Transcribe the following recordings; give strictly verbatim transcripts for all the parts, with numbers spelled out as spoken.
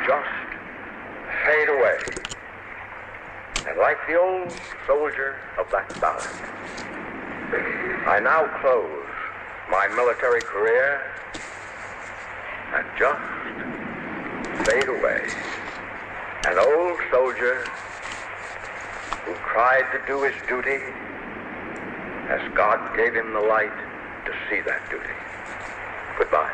just fade away. And like the old soldier of that ballad, I now close my military career and just fade away. An old soldier who tried to do his duty as God gave him the light to see that duty. Goodbye.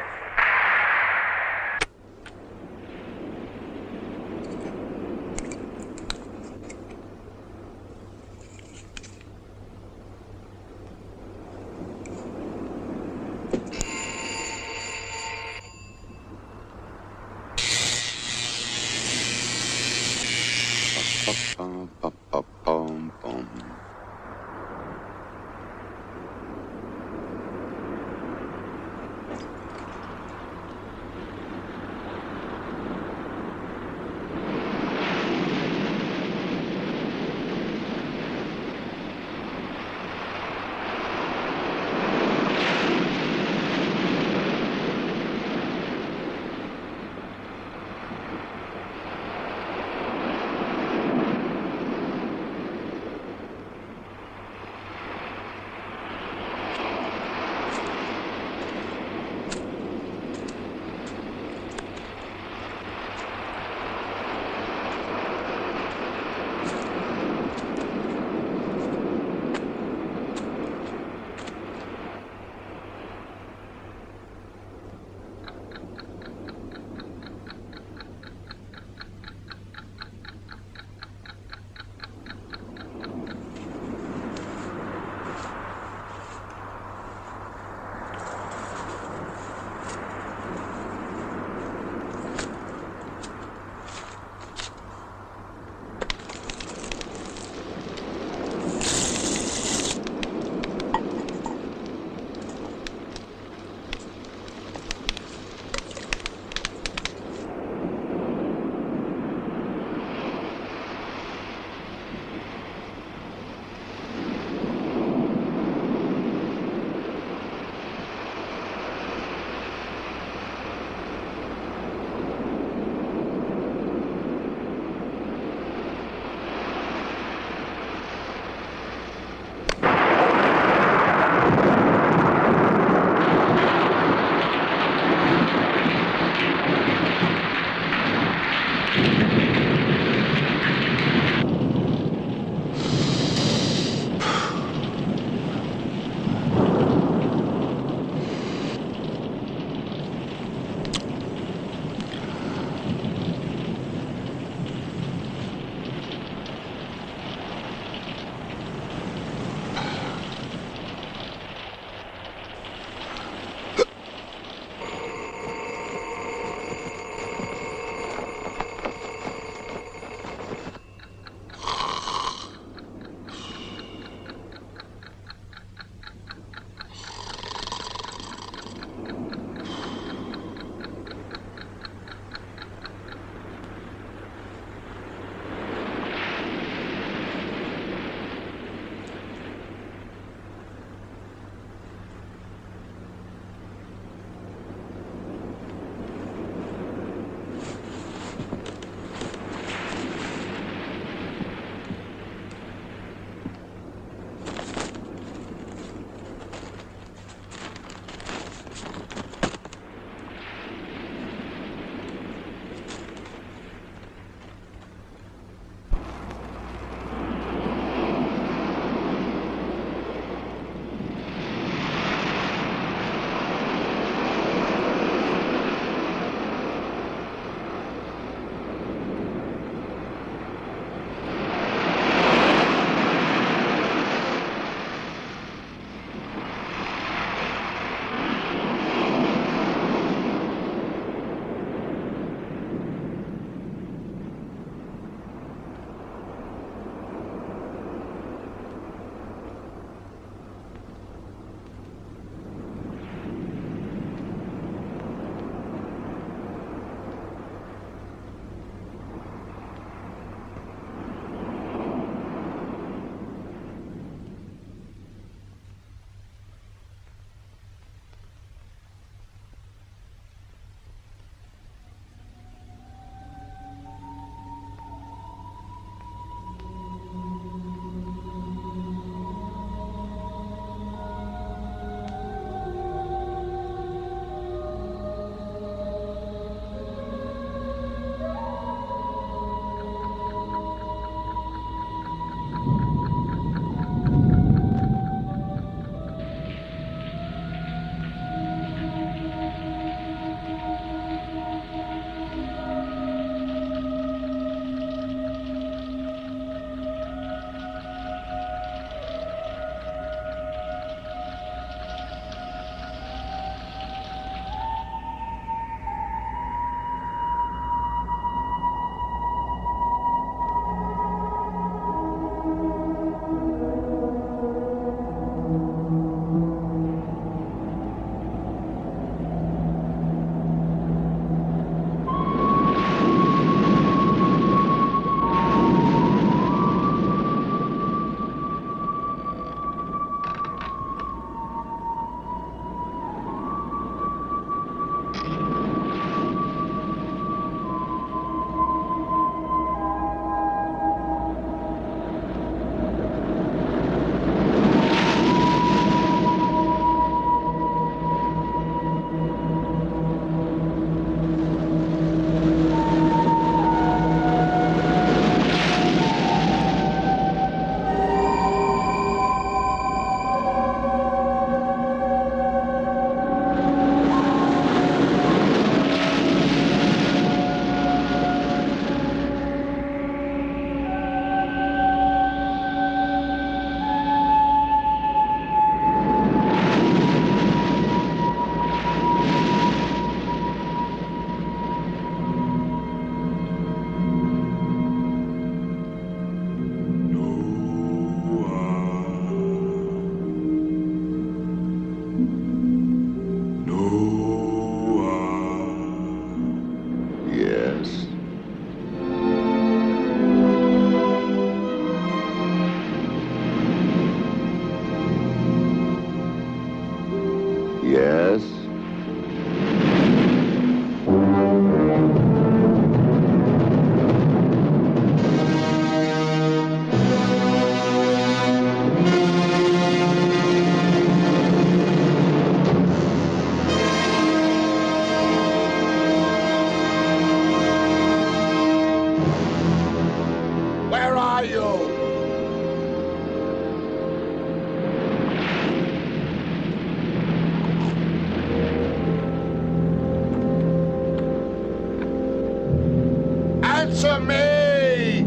Answer me!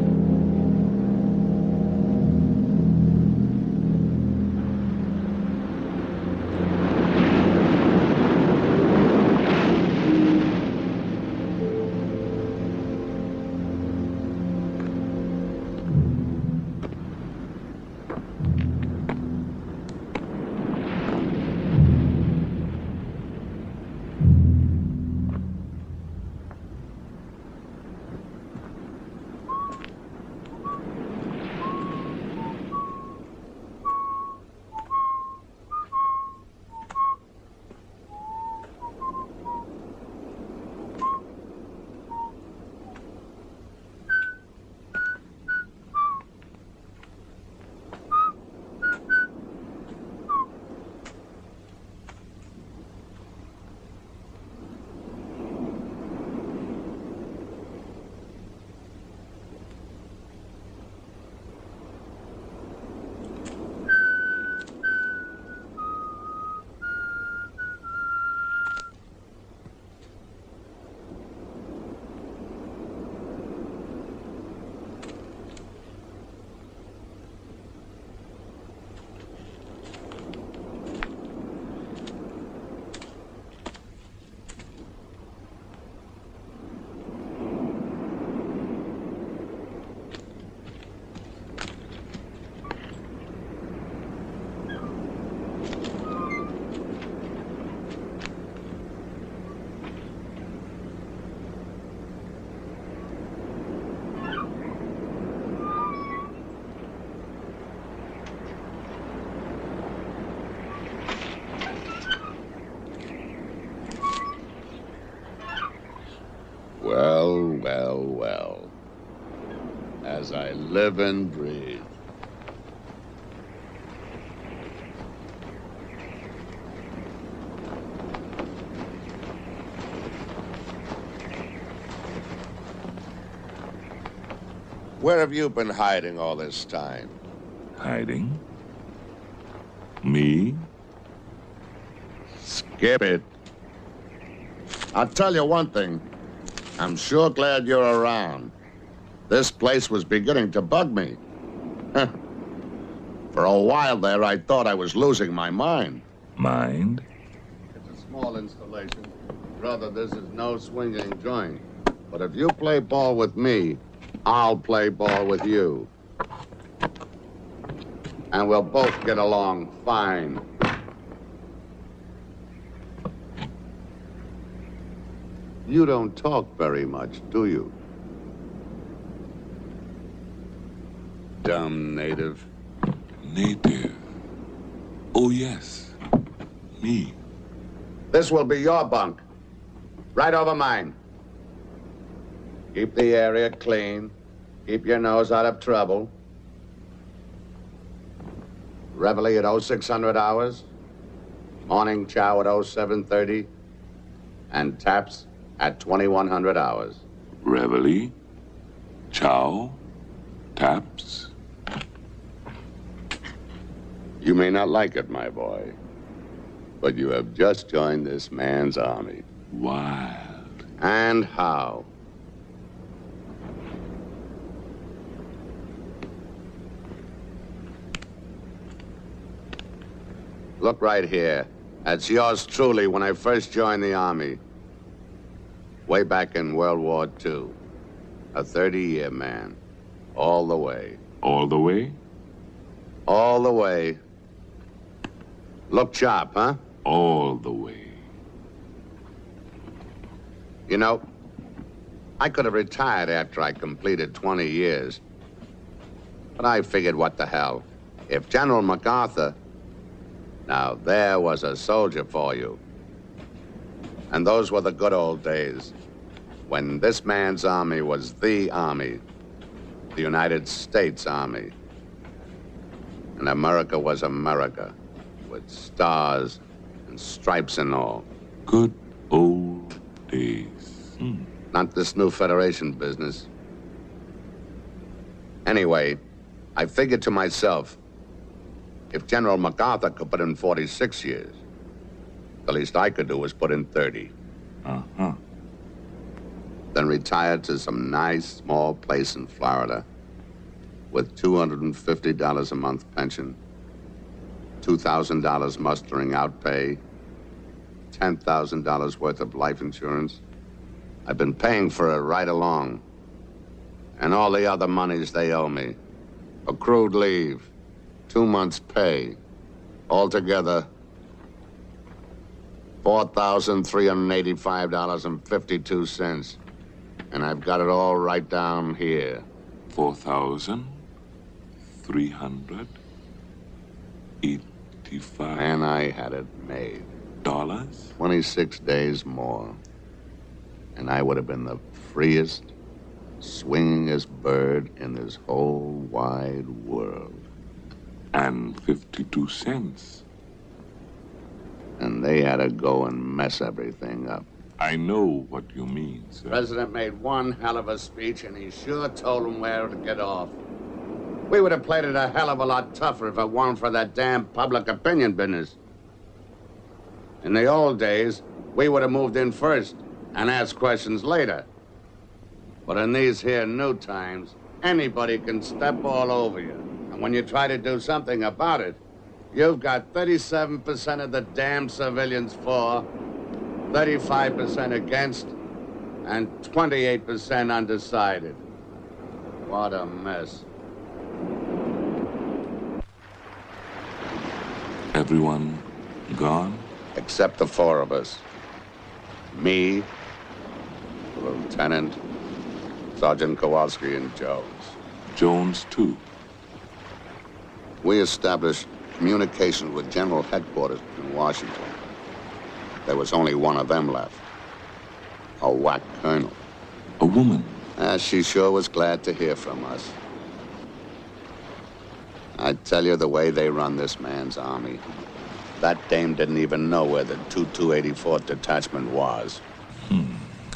Well, well, well. As I live and breathe. Where have you been hiding all this time? Hiding? Me? Skip it. I'll tell you one thing. I'm sure glad you're around. This place was beginning to bug me. For a while there, I thought I was losing my mind. Mind? It's a small installation. Brother, this is no swinging joint. But if you play ball with me, I'll play ball with you. And we'll both get along fine. You don't talk very much, do you? Dumb native. Native? Oh, yes. Me. This will be your bunk. Right over mine. Keep the area clean. Keep your nose out of trouble. Reveille at oh six hundred hours. Morning chow at oh seven thirty. And taps at twenty-one hundred hours. Reveille? Chow? Taps? You may not like it, my boy, but you have just joined this man's army. Wild. And how? Look right here. That's yours truly when I first joined the Army. Way back in World War Two. A thirty-year man. All the way. All the way? All the way. Look sharp, huh? All the way. You know, I could have retired after I completed twenty years. But I figured, what the hell? If General MacArthur... Now, there was a soldier for you. And those were the good old days, when this man's army was the army, the United States Army. And America was America, with stars and stripes and all. Good old days. Hmm. Not this new Federation business. Anyway, I figured to myself, if General MacArthur could put in forty-six years, the least I could do was put in thirty. Uh-huh. then retired to some nice small place in Florida with two hundred fifty dollars a month pension, two thousand dollars mustering out pay, ten thousand dollars worth of life insurance. I've been paying for it right along. And all the other monies they owe me. Accrued leave, two months' pay, altogether four thousand three hundred eighty-five dollars and fifty-two cents. And I've got it all right down here. Four thousand three hundred eighty-five. And I had it made. Dollars? twenty-six days more. And I would have been the freest, swingingest bird in this whole wide world. And fifty-two cents. And they had to go and mess everything up. I know what you mean, sir. The president made one hell of a speech, and he sure told them where to get off. We would have played it a hell of a lot tougher if it weren't for that damn public opinion business. In the old days, we would have moved in first and asked questions later. But in these here new times, anybody can step all over you. And when you try to do something about it, you've got thirty-seven percent of the damn civilians for, thirty-five percent against, and twenty-eight percent undecided. What a mess. Everyone gone? Except the four of us. Me, the lieutenant, Sergeant Kowalski, and Jones. Jones, too. We established communication with General Headquarters in Washington. There was only one of them left. A whack colonel. A woman? Ah, she sure was glad to hear from us. I tell you, the way they run this man's army, that dame didn't even know where the two two eighty-fourth Detachment was. Hmm.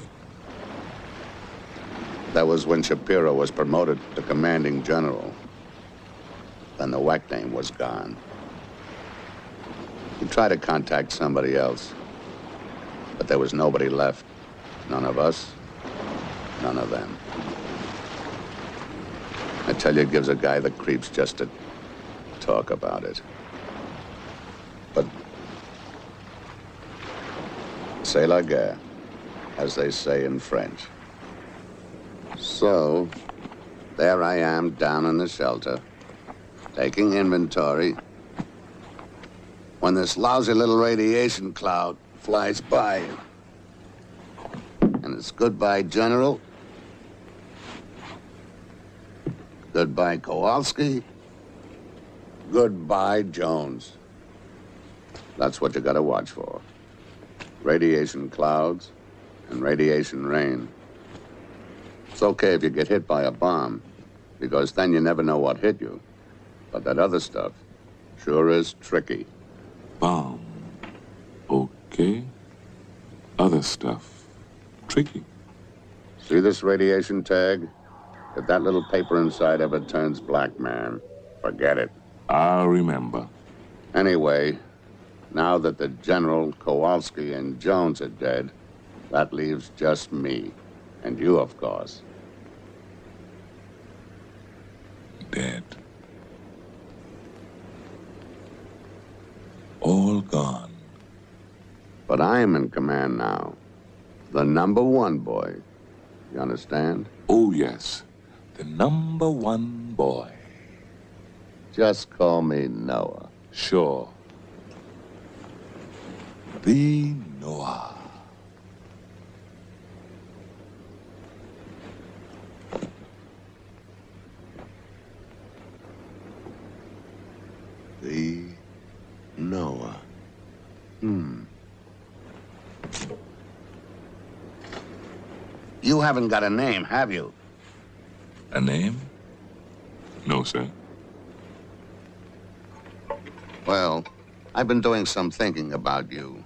That was when Shapiro was promoted to commanding general. Then the whack dame was gone. He tried to contact somebody else, but there was nobody left. None of us, none of them. I tell you, it gives a guy the creeps just to talk about it. But c'est la guerre, as they say in French. So, there I am down in the shelter, taking inventory, when this lousy little radiation cloud flies by. And it's goodbye, General. Goodbye, Kowalski. Goodbye, Jones. That's what you gotta watch for. Radiation clouds and radiation rain. It's okay if you get hit by a bomb, because then you never know what hit you. But that other stuff sure is tricky. Bomb. Okay. Other stuff. Tricky. See this radiation tag? If that little paper inside ever turns black, man, forget it. I'll remember. Anyway, now that the General, Kowalski, and Jones are dead, that leaves just me. And you, of course. Dead. All gone. But I'm in command now. The number one boy. You understand? Oh, yes. The number one boy. Just call me Noah. Sure. The Noah. The Noah. Hmm. You haven't got a name, have you? A name? No, sir. Well, I've been doing some thinking about you.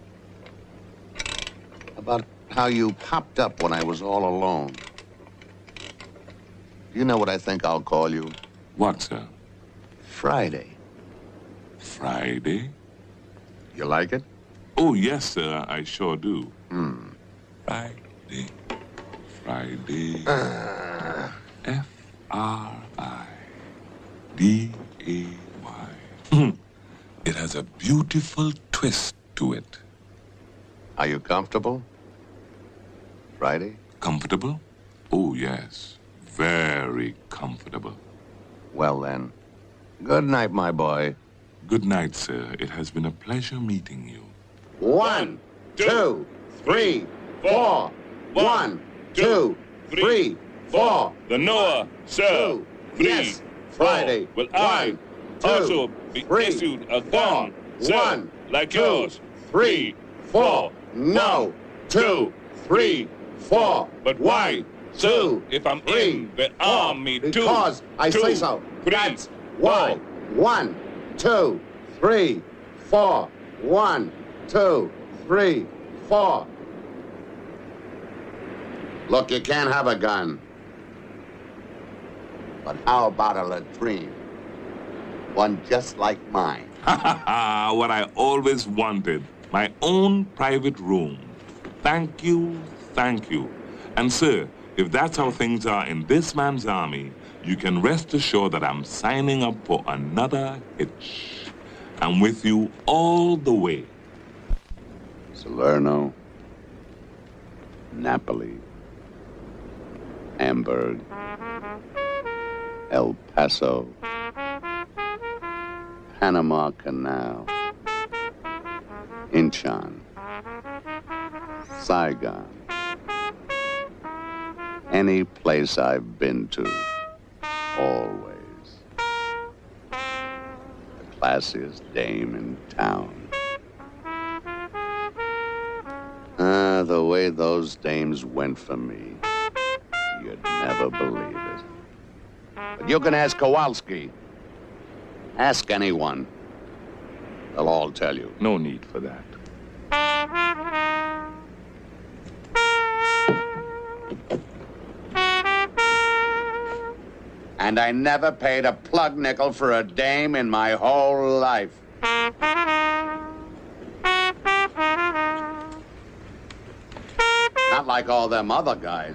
About how you popped up when I was all alone. Do you know what I think I'll call you? What, sir? Friday. Friday? You like it? Oh, yes, sir. I sure do. Hmm. Friday. Friday. F R I D A Y. It has a beautiful twist to it. Are you comfortable? Friday? Comfortable? Oh, yes. Very comfortable. Well, then. Good night, my boy. Good night, sir. It has been a pleasure meeting you. One, two, three, four. One, two, three, four. The Noah, sir. Two. Three. Yes, Friday. Four. Will I One, two, also be three, issued a gun, sir, one, like two, yours? Three, four. No. Two, three, four. But One, why, sir, two, if I'm three, in the four. army too? Because I two, say so. Three, That's why. four. One, two, three, four. One, two, three, four. Look, you can't have a gun. But how about a latrine? One just like mine. Ha ha ha! What I always wanted. My own private room. Thank you, thank you. And sir, if that's how things are in this man's army, you can rest assured that I'm signing up for another hitch. I'm with you all the way. Salerno, Napoli, Hamburg, El Paso, Panama Canal, Incheon, Saigon. Any place I've been to, always. The classiest dame in town. Ah, the way those dames went for me, you'd never believe it. But you can ask Kowalski. Ask anyone. They'll all tell you. No need for that. And I never paid a plug nickel for a dame in my whole life. Not like all them other guys.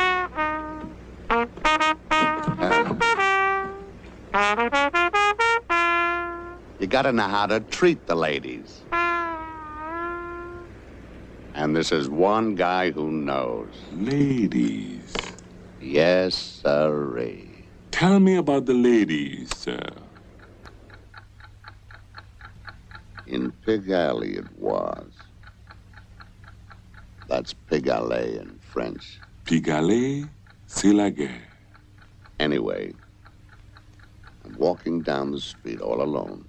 You gotta know how to treat the ladies. And this is one guy who knows. Ladies. Yes, sirree. Tell me about the ladies, sir. In Pig Alley it was. That's Pig Alley in French. Pigalle, c'est la guerre. Anyway, I'm walking down the street all alone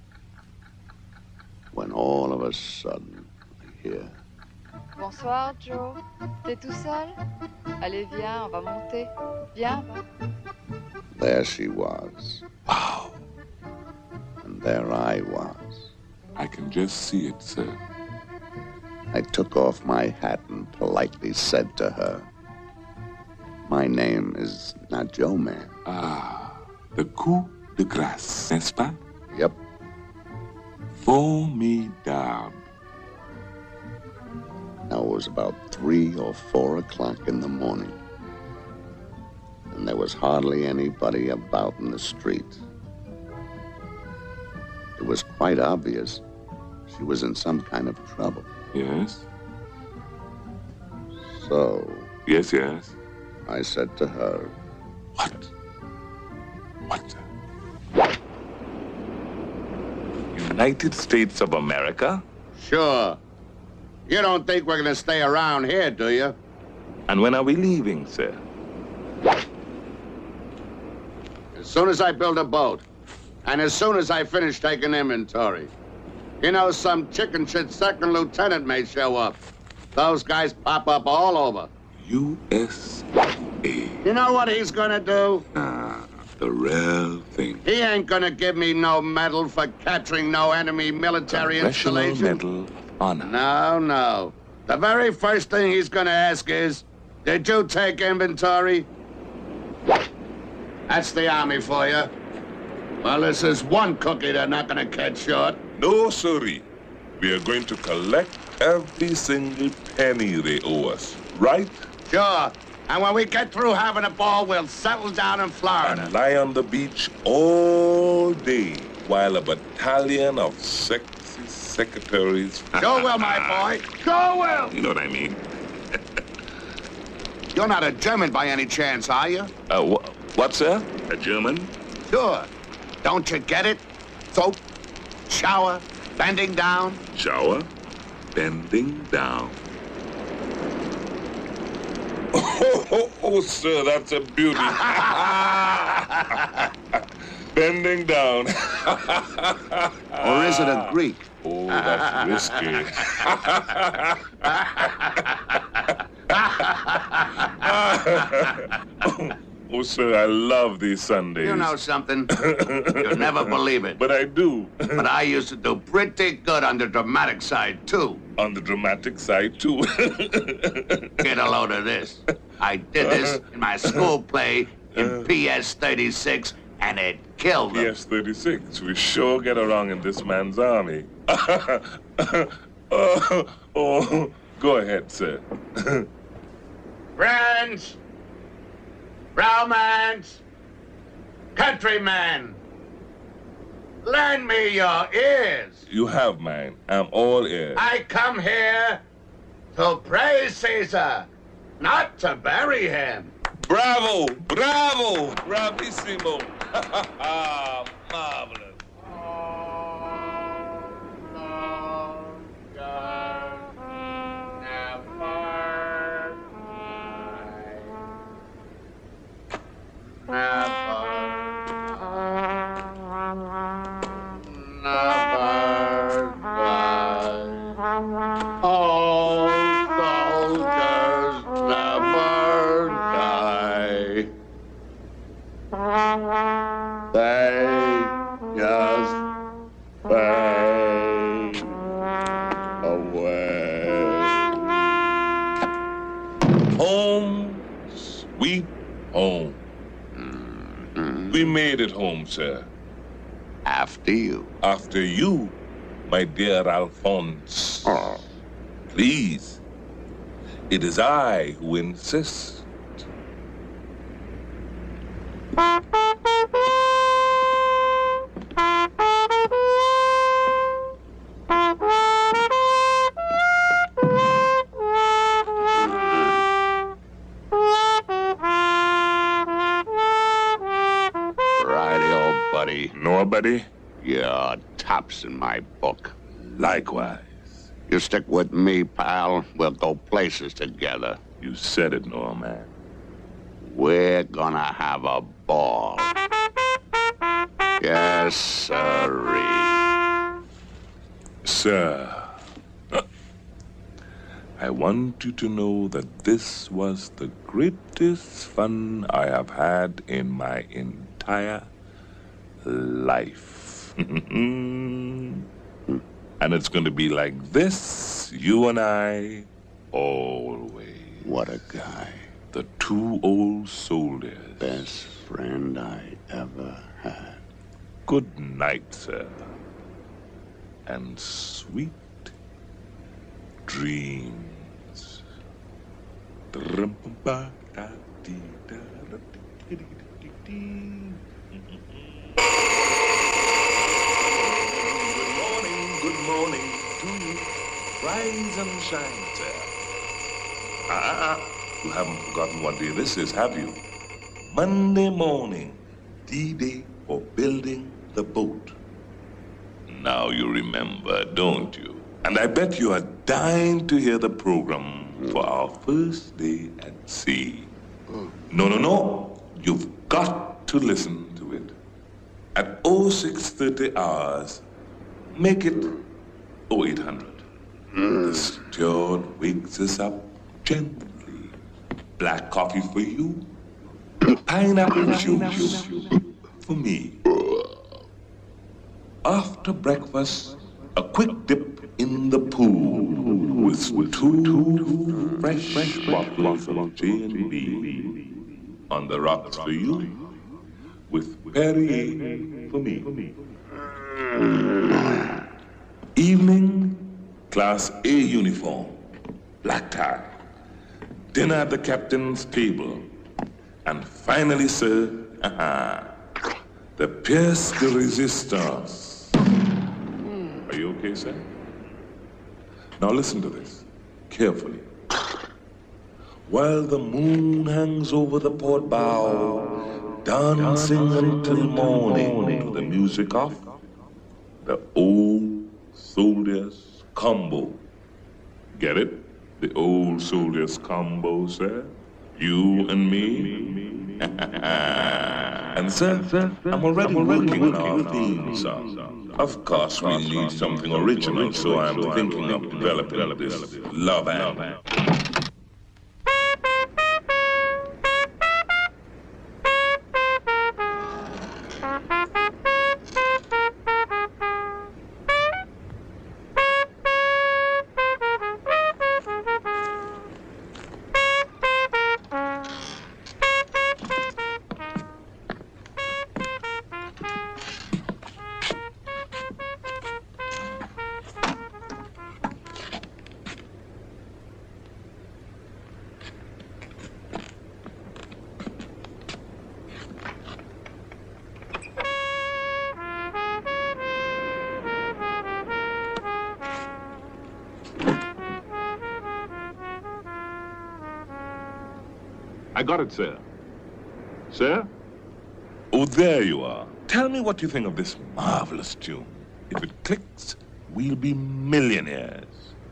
when all of a sudden I hear, Bonsoir, Joe. T'es tout seul? Allez, viens, on va monter. Viens, va. there she was. Wow. And there I was. I can just see it, sir. I took off my hat and politely said to her, my name is not Joe Man. Ah, the coup de grâce, n'est-ce pas? Yep. Formidable. Now it was about three or four o'clock in the morning. And there was hardly anybody about in the street. It was quite obvious she was in some kind of trouble. Yes? So Yes, yes. I said to her, What? What? United States of America? sure. You don't think we're gonna stay around here, do you? And when are we leaving, sir? As soon as I build a boat, and as soon as I finish taking inventory. You know, some chicken shit second lieutenant may show up. Those guys pop up all over. U S A. You know what he's gonna do? Ah, the real thing. He ain't gonna give me no medal for capturing no enemy military Congressional installation. Medal of Honor. No, no. The very first thing he's gonna ask is, did you take inventory? That's the Army for you. Well, this is one cookie they're not gonna catch short. No, sorry. We are going to collect every single penny they owe us, right? Sure. And when we get through having a ball, we'll settle down in Florida. And lie on the beach all day while a battalion of sexy secretaries... Go well, my boy. Go well. You know what I mean. You're not a German by any chance, are you? Uh, wh what, sir? A German? Sure. Don't you get it? Soap, shower, bending down. Shower, bending down. Oh, oh, oh, sir, that's a beauty. Bending down. Or is it a Greek? Oh, that's risky. Oh, sir, I love these Sundays. You know something? You'll never believe it. But I do. But I used to do pretty good on the dramatic side, too. On the dramatic side, too. Get a load of this. I did this in my school play in P S thirty-six, and it killed them. P S thirty-six. We sure get along in this man's army. oh, oh, go ahead, sir. Friends, romance, countrymen, lend me your ears. You have mine. I'm all ears. I come here to praise Caesar, not to bury him. Bravo! Bravo! Bravissimo! Marvelous. We made it home, sir. After you. After you, my dear Alphonse. Oh. Please. It is I who insist. Buddy, you're tops in my book. Likewise. You stick with me, pal. We'll go places together. You said it, Norman. We're gonna have a ball. Yes, sirree. Sir, I want you to know that this was the greatest fun I have had in my entire life. And it's going to be like this, you and I, always. What a guy. The two old soldiers. Best friend I ever had. Good night, sir. And sweet dreams. Good morning to you. Rise and shine, sir. Ah, you haven't forgotten what day this is, have you? Monday morning, D-Day for building the boat. Now you remember, don't you? And I bet you are dying to hear the program for our first day at sea. No, no, no. You've got to listen to it. At oh six thirty hours, make it oh eight hundred. Mm. The steward wakes us up gently. Black coffee for you. Pineapple juice for me. After breakfast, a quick dip in the pool with, with two, two fresh, fresh bottles of J and B. On the rocks for you, with Perrier for me. Evening, Class A uniform, black tie. dinner at the captain's table. And finally, sir, the pièce de résistance. Are you okay, sir? Now listen to this, carefully. While the moon hangs over the port bow, dancing until morning to the music of the Old Soldiers Combo. Get it? The Old Soldiers Combo, sir? You and me? And sir, I'm already working on our theme song. Of course, we need something original, so I'm thinking of developing this love anthem. I got it, sir. Sir? Oh, there you are. Tell me what you think of this marvelous tune. If it clicks, we'll be millionaires.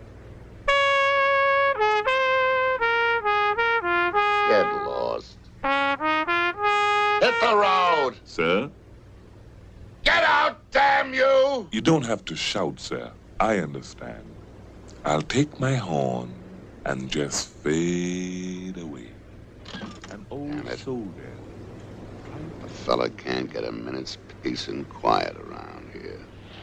Get lost. Hit the road! Sir? Get out, damn you! You don't have to shout, sir. I understand. I'll take my horn and just fade away. An old soldier. A fella can't get a minute's peace and quiet around here.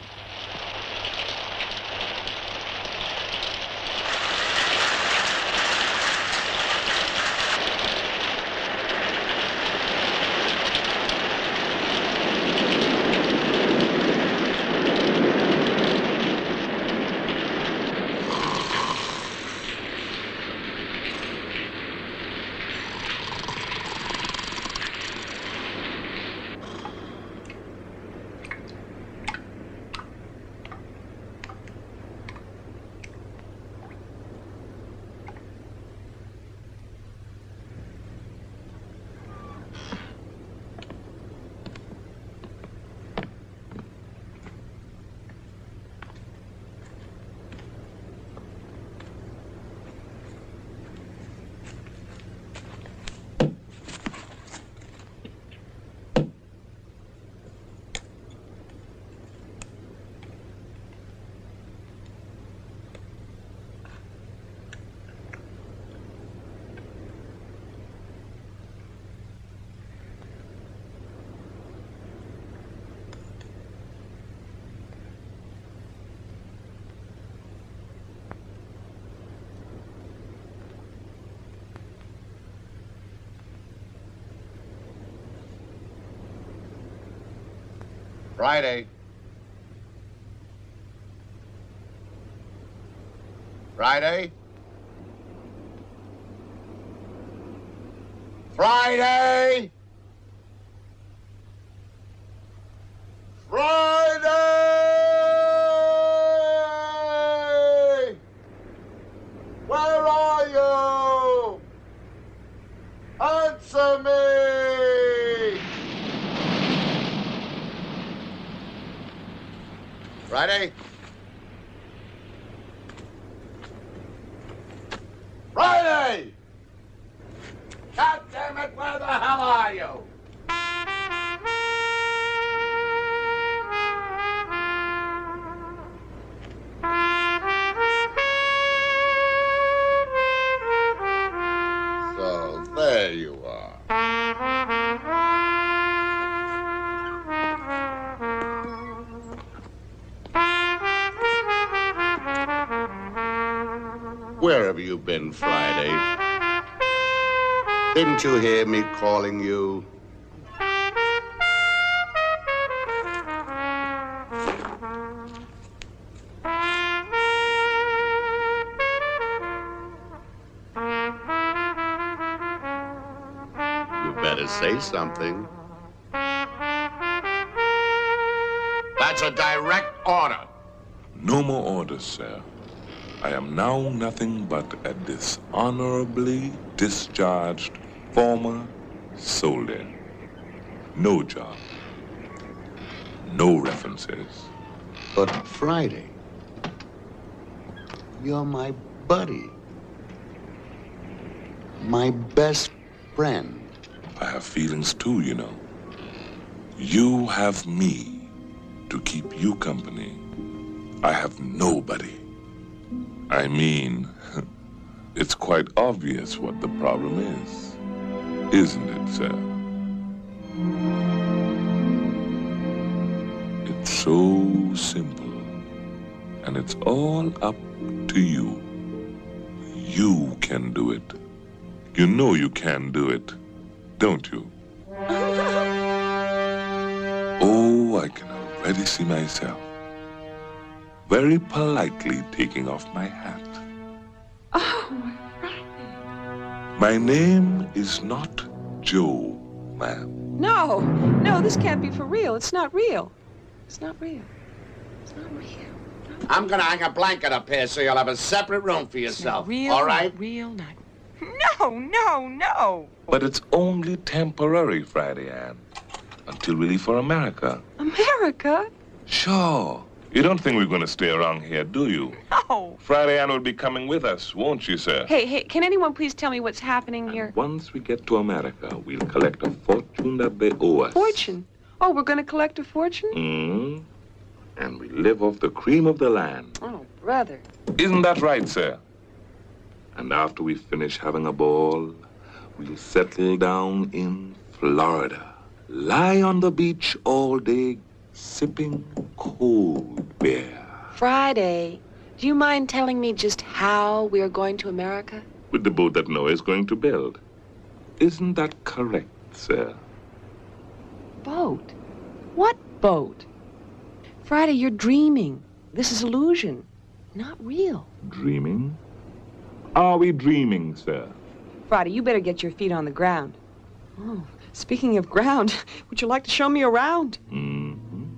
Friday. Friday? Friday! Friday! Where are you? Answer me! Friday? Friday! God damn it, where the hell are you? So, there you are. Where have you been, Friday? Didn't you hear me calling you? something. That's a direct order. No more orders, sir. I am now nothing but a dishonorably discharged former soldier. No job. No references. But Friday, you're my buddy. My best friend. I have feelings too, you know. You have me to keep you company. I have nobody. I mean, it's quite obvious what the problem is, isn't it, sir? It's so simple, and it's all up to you. You can do it. You know you can do it, don't you? Oh, I can already see myself very politely taking off my hat. Oh, my Friday. My name is not Joe, ma'am. No, no, this can't be for real. It's not real. It's not real. It's not real. No. I'm gonna hang a blanket up here so you'll have a separate room for yourself. Real, all right? Not real, not. No, no, no. But it's only temporary, Friday Ann, until we leave for America. America? Sure. You don't think we're going to stay around here, do you? No. Friday Ann will be coming with us, won't she, sir? Hey, hey, can anyone please tell me what's happening here? And once we get to America, we'll collect a fortune that they owe us. Fortune? Oh, we're going to collect a fortune? Mm-hmm. And we live off the cream of the land. Oh, brother. Isn't that right, sir? And after we finish having a ball, we'll settle down in Florida. Lie on the beach all day, sipping cold beer. Friday, do you mind telling me just how we are going to America? With the boat that Noah is going to build. Isn't that correct, sir? Boat? What boat? Friday, you're dreaming. This is illusion, not real. Dreaming? Are we dreaming, sir? Friday, you better get your feet on the ground. Oh, speaking of ground, would you like to show me around? Mm-hmm.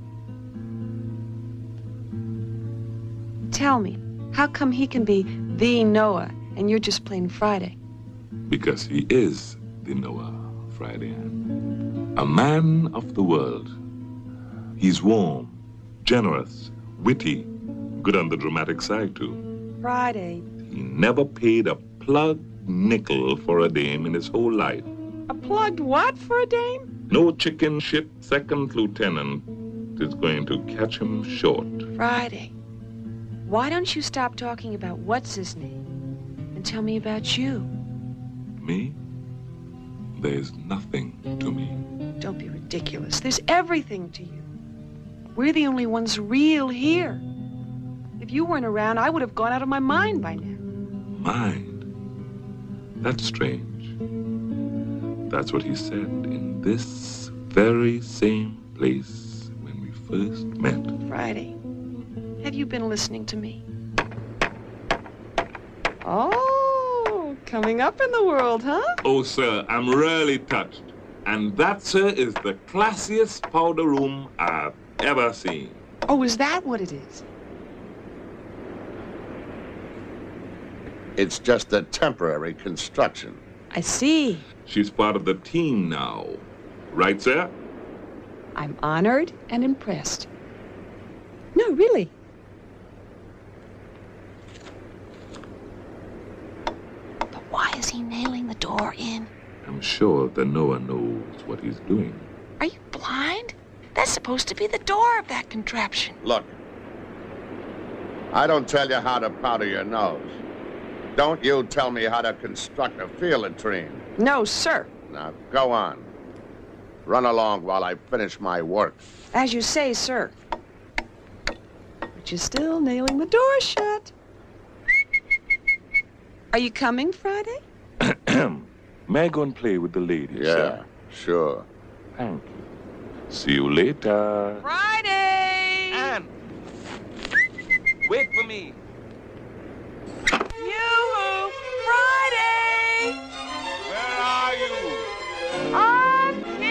Tell me, how come he can be the Noah and you're just plain Friday? Because he is the Noah, Friday Ann. A man of the world. He's warm, generous, witty, good on the dramatic side, too. Friday. He never paid a plugged nickel for a dame in his whole life. A plugged what for a dame? No chicken shit second lieutenant is going to catch him short. Friday. Why don't you stop talking about what's his name and tell me about you? Me? There's nothing to me. Don't be ridiculous. There's everything to you. We're the only ones real here. If you weren't around, I would have gone out of my mind by now. Mind? That's strange. That's what he said in this very same place when we first met. Friday, have you been listening to me? Oh, coming up in the world, huh? Oh, sir, I'm really touched. And that, sir, is the classiest powder room I've ever seen. Oh, is that what it is? It's just a temporary construction. I see. She's part of the team now. Right, sir? I'm honored and impressed. No, really. But why is he nailing the door in? I'm sure that Noah knows what he's doing. Are you blind? That's supposed to be the door of that contraption. Look, I don't tell you how to powder your nose. Don't you tell me how to construct a field latrine. No, sir. Now, go on. Run along while I finish my work. As you say, sir. But you're still nailing the door shut. Are you coming Friday? May I go and play with the ladies, Yeah, sir? sure. Thank you. See you later. Friday! Ann! Wait for me. Yoo-hoo! Friday! Where are you? I'm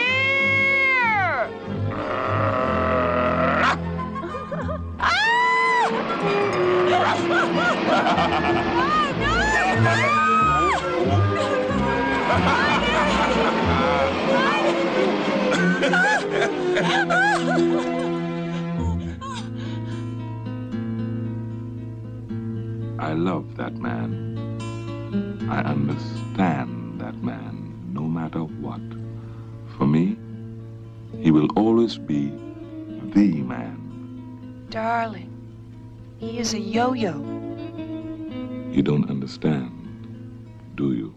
I love that man. I understand that man, no matter what. For me, he will always be the man. Darling, he is a yo-yo. You don't understand, do you?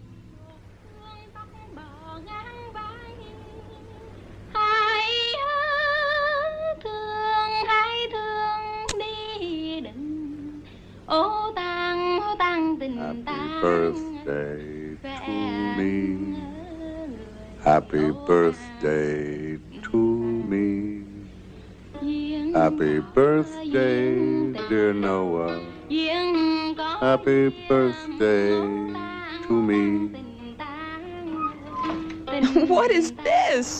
Happy birthday to me. Happy birthday to me. Happy birthday, dear Noah. Happy birthday to me. What is this?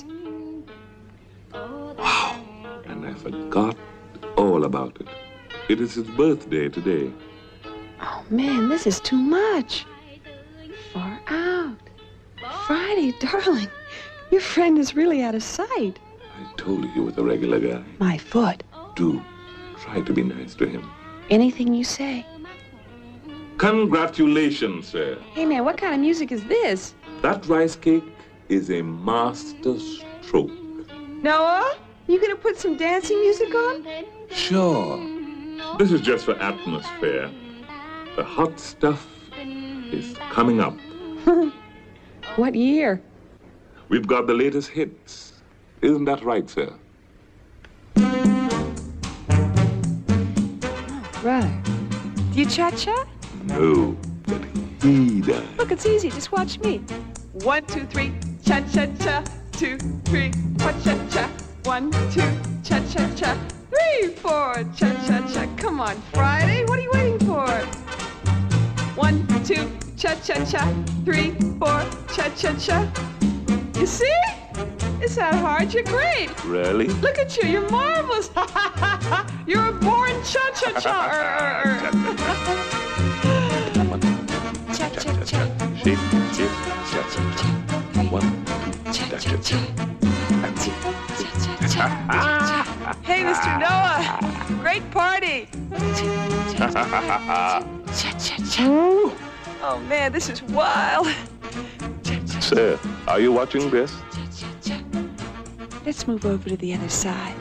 Wow. And I forgot all about it. It is his birthday today. Oh, man, this is too much. Far out. Friday, darling, your friend is really out of sight. I told you he was a regular guy. My foot. Do try to be nice to him. Anything you say. Congratulations, sir. Hey, man, what kind of music is this? That rice cake is a master stroke. Noah, you gonna put some dancing music on? Sure. This is just for atmosphere. The hot stuff is coming up. What year? We've got the latest hits. Isn't that right, sir? Brother, do you cha-cha? No, but he does. Look, it's easy. Just watch me. One, two, three, cha-cha-cha. Two, three, cha-cha-cha. One, two, cha-cha-cha. Three, four, cha-cha-cha. Come on, Friday. What are you waiting for? One, two, cha-cha-cha. Three, four, cha-cha-cha. You see? It's not hard. You're great. Really? Look at you. You're marvelous. You're a born cha-cha-cha. Cha-cha-cha. Shake, shake, cha-cha-cha. One, cha-cha-cha. Hey, Mister Noah. Great party. Oh, man, this is wild. Sir, are you watching this? Let's move over to the other side.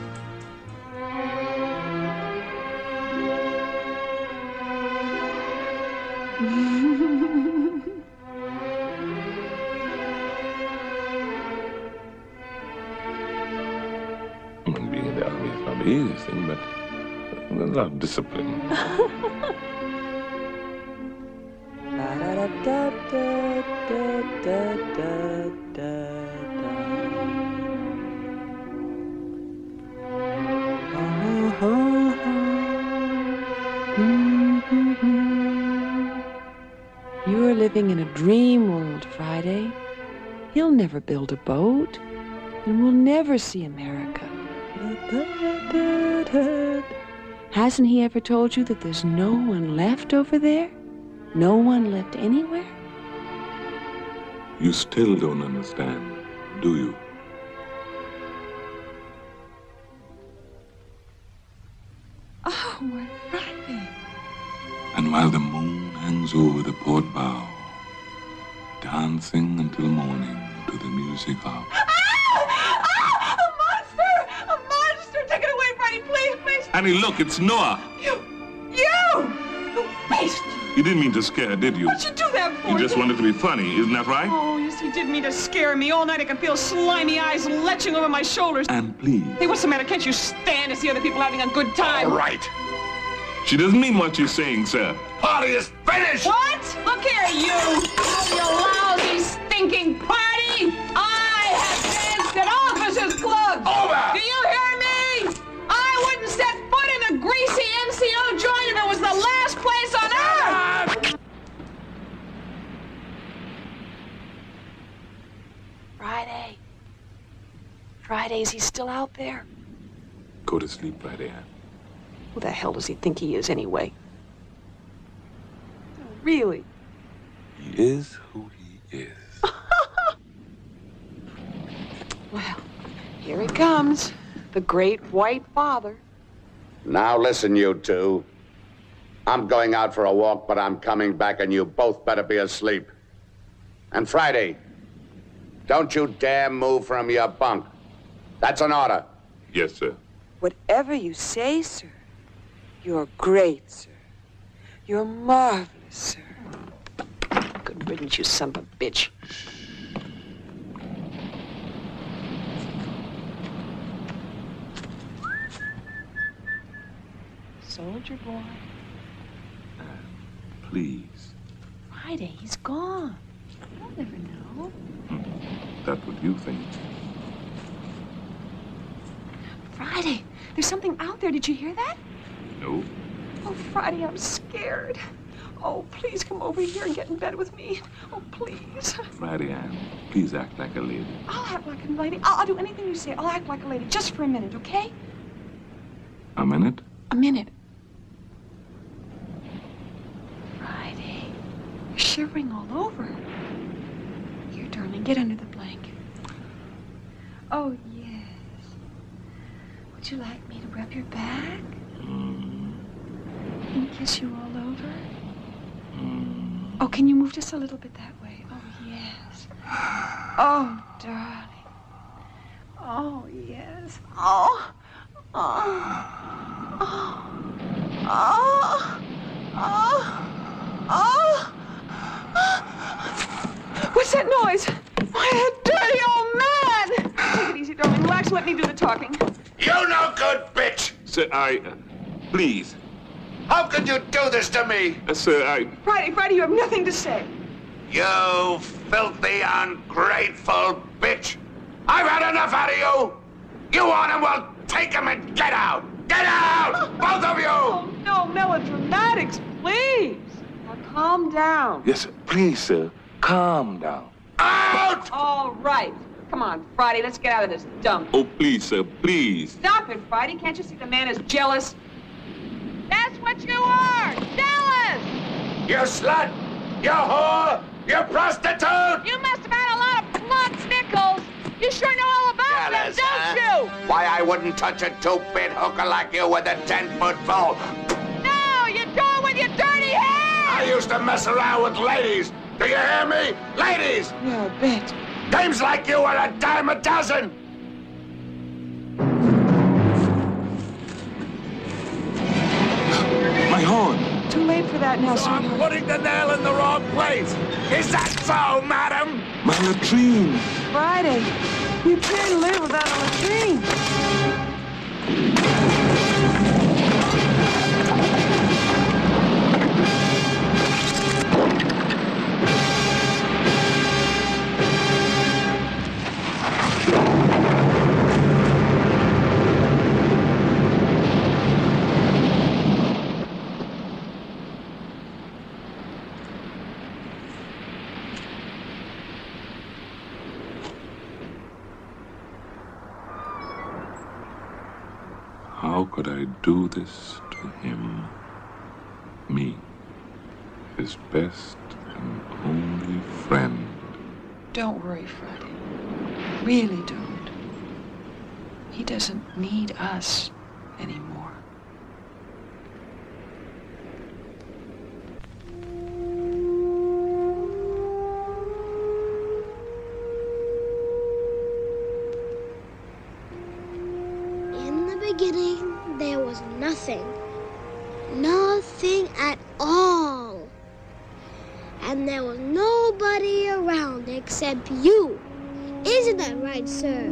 Well, being in the army is not the easiest thing, but there's a lot of discipline. You're living in a dream world, Friday. He'll never build a boat, and we'll never see America. Hasn't he ever told you that there's no one left over there? No one left anywhere? You still don't understand, do you? Oh, my Friday. And while the moon hangs over the port bow, dancing until morning to the music of... Ah! A monster! A monster! Take it away, Friday, please, please! Annie, look, it's Noah! You! You! You beast! You didn't mean to scare, did you? What'd you do that for? You just wanted to be funny, isn't that right? Oh, yes, he did mean to scare me. All night I could feel slimy eyes leching over my shoulders. And please... Hey, what's the matter? Can't you stand to see other people having a good time? All right. She doesn't mean what she's saying, sir. Party is finished! What? Look here, you! You lousy, stinking party! I have danced at Officers Club! Over! Do you hear me? I wouldn't set foot in a greasy M C O joint if it was the last place on earth! Friday. Friday, is he still out there? Go to sleep, Friday, Ann. Who the hell does he think he is, anyway? Really? He is who he is. Well, Here he comes, the great white father. Now listen, you two. I'm going out for a walk, but I'm coming back, and you both better be asleep. And Friday, don't you dare move from your bunk. That's an order. Yes, sir. Whatever you say, sir. You're great, sir. You're marvelous, sir. Good riddance, you son of a bitch. Soldier boy. Uh, please. Friday, he's gone. I'll never know. Hmm. That's what you think. Friday, there's something out there. Did you hear that? No. Oh, Friday, I'm scared. Oh, please come over here and get in bed with me. Oh, please. Friday Ann, please act like a lady. I'll act like a lady. I'll, I'll do anything you say. I'll act like a lady just for a minute, okay? A minute? A minute. Friday, you're shivering all over. Here, darling, get under the blanket. Oh, yes. Would you like me to rub your back? Mm. And kiss you all over? Mm. Oh, can you move just a little bit that way? Oh, yes. Oh, darling. Oh, yes. Oh. Oh. Oh. Oh. Oh. Oh. What's that noise? Why, that dirty old man! Take it easy, darling. Relax. Let me do the talking. You no good bitch! Sir, I... Uh, please. How could you do this to me? Uh, sir, I... Friday, Friday, you have nothing to say. You filthy, ungrateful bitch! I've had enough out of you! You want him? Well, take him and get out! Get out! Both of you! Oh, no melodramatics, please. Now calm down. Yes, sir. Please, sir. Calm down. Out! All right. Come on, Friday, let's get out of this dump. Oh, please, sir. Please. Stop it, Friday. Can't you see the man is jealous? That's what you are! Jealous! You slut! You whore! You prostitute! You must have had a lot of blunts, Nichols. You sure know all about Jealous, them, don't huh? you? Why I wouldn't touch a two-bit hooker like you with a ten-foot pole. No, you do it with your dirty I hands! used to mess around with ladies. Do you hear me? Ladies! Yeah, I bet. Dames like you are a dime a dozen. My horn. Too late for that now, So I'm sweetheart. putting the nail in the wrong place. Is that so, madam? My latrine. Friday, you can't live without a latrine. How could I do this to him? Me, his best and only friend. Don't worry, Friday. Really don't. He doesn't need us anymore. In the beginning, there was nothing. Nothing at all. And there was nobody around except you. Isn't that right, sir?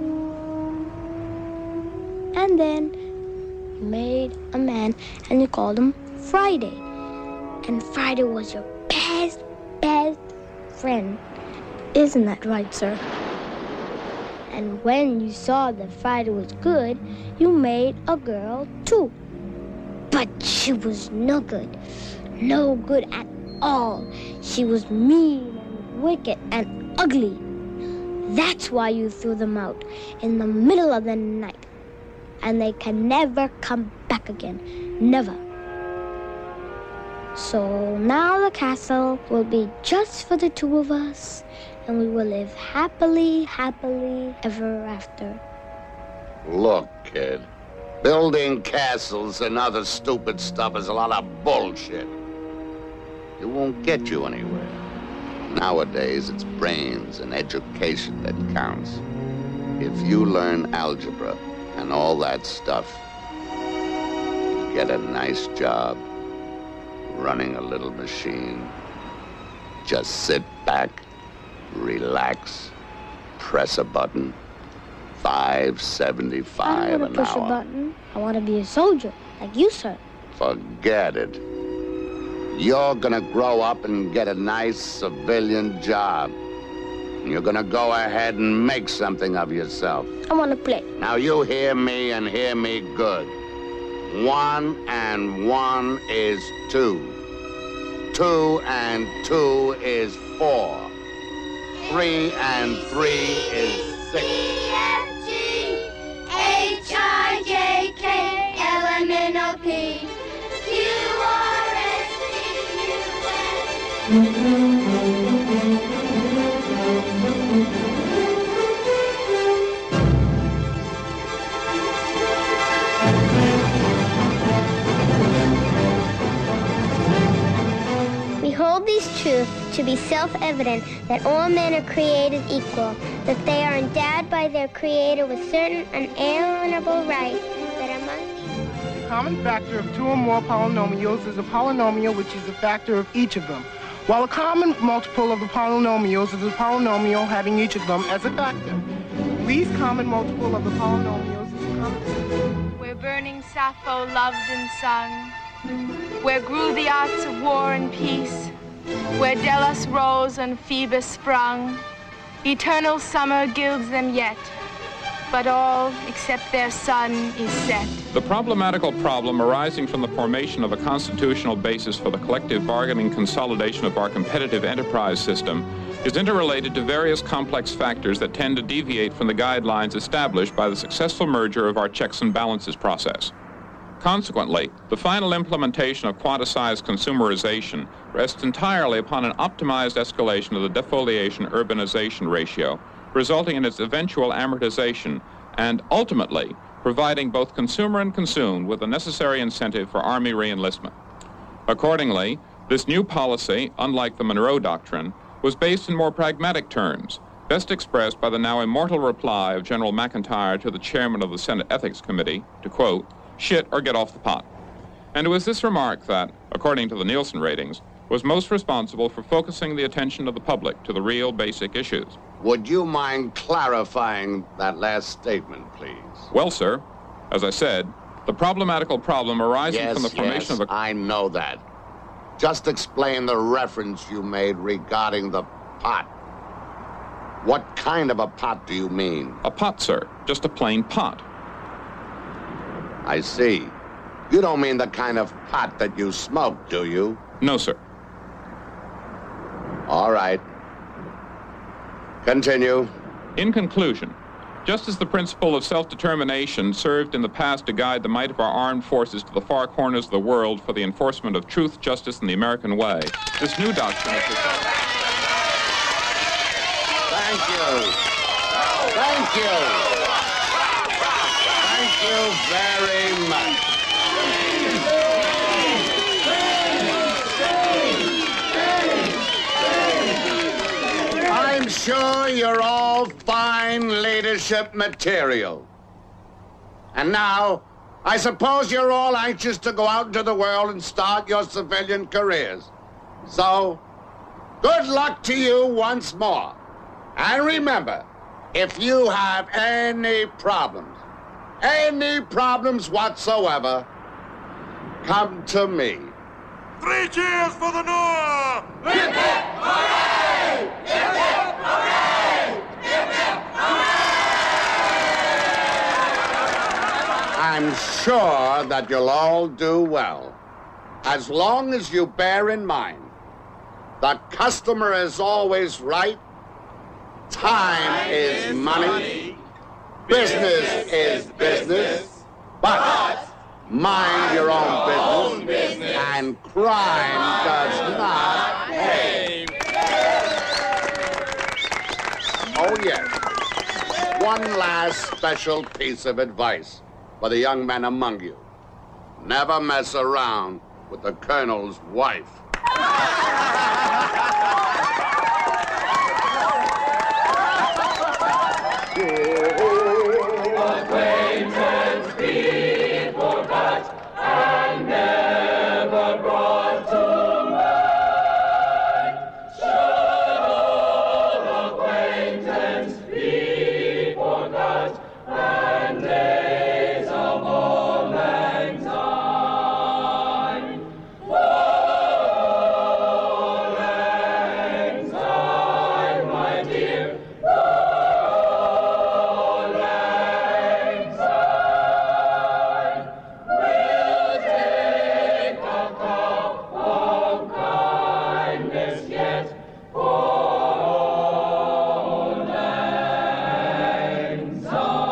And then you made a man and you called him Friday. And Friday was your best, best friend. Isn't that right, sir? And when you saw that Friday was good, you made a girl too. But she was no good. No good at all. She was mean and wicked and ugly. That's why you threw them out in the middle of the night. And they can never come back again. Never. So now the castle will be just for the two of us, and we will live happily, happily ever after. Look, kid, building castles and other stupid stuff is a lot of bullshit. It won't get you anywhere. Nowadays, it's brains and education that counts. If you learn algebra and all that stuff, you get a nice job running a little machine. Just sit back, relax, press a button. five seventy-five I don't want to an push hour. a button. I want to be a soldier, like you, sir. Forget it. You're gonna grow up and get a nice civilian job. You're gonna go ahead and make something of yourself. I want to play. Now you hear me and hear me good. One and one is two. Two and two is four. Three and three is six. E, F, G, H, I, J, K, L, M, N, O, P, Q, R, S, T, U, N. We hold these truths to be self-evident that all men are created equal, that they are endowed by their Creator with certain unalienable rights, that among these... The common factor of two or more polynomials is a polynomial which is a factor of each of them, while a common multiple of the polynomials is a polynomial having each of them as a factor. The least common multiple of the polynomials is a common... Where burning Sappho loved and sung, where grew the arts of war and peace, where Delos rose and Phoebus sprung, eternal summer gilds them yet, but all except their sun is set. The problematical problem arising from the formation of a constitutional basis for the collective bargaining consolidation of our competitive enterprise system is interrelated to various complex factors that tend to deviate from the guidelines established by the successful merger of our checks and balances process. Consequently, the final implementation of quantized consumerization rests entirely upon an optimized escalation of the defoliation-urbanization ratio, resulting in its eventual amortization and, ultimately, providing both consumer and consumed with the necessary incentive for Army reenlistment. Accordingly, this new policy, unlike the Monroe Doctrine, was based in more pragmatic terms, best expressed by the now immortal reply of General McIntyre to the chairman of the Senate Ethics Committee, to quote, "Shit or get off the pot." And it was this remark that, according to the Nielsen ratings, was most responsible for focusing the attention of the public to the real basic issues. Would you mind clarifying that last statement, please? Well, sir, as I said, the problematical problem arising yes, from the formation yes, of a... I know that. Just explain the reference you made regarding the pot. What kind of a pot do you mean? A pot, sir. Just a plain pot. I see. You don't mean the kind of pot that you smoke, do you? No, sir. All right. Continue. In conclusion, just as the principle of self-determination served in the past to guide the might of our armed forces to the far corners of the world for the enforcement of truth, justice, and the American way, this new doctrine is... Thank you. Thank you. Thank you very much. I'm sure you're all fine leadership material. And now, I suppose you're all anxious to go out into the world and start your civilian careers. So, good luck to you once more. And remember, if you have any problems, any problems whatsoever, come to me. Three cheers for the Noah! Hip, hip, hooray! Hip, hip, hooray! Hip, hip, hooray! I'm sure that you'll all do well, as long as you bear in mind, the customer is always right, time is money, business is business, but mind your own business, and crime does not pay. Oh, yes. one last special piece of advice for the young men among you. Never mess around with the colonel's wife. Acquaintance be forgot and never brought to mind. Should all acquaintance be forgot and days of old lang syne. Old lang syne, my dear. Old lang syne. We'll take a cup of kindness yet for old lang syne.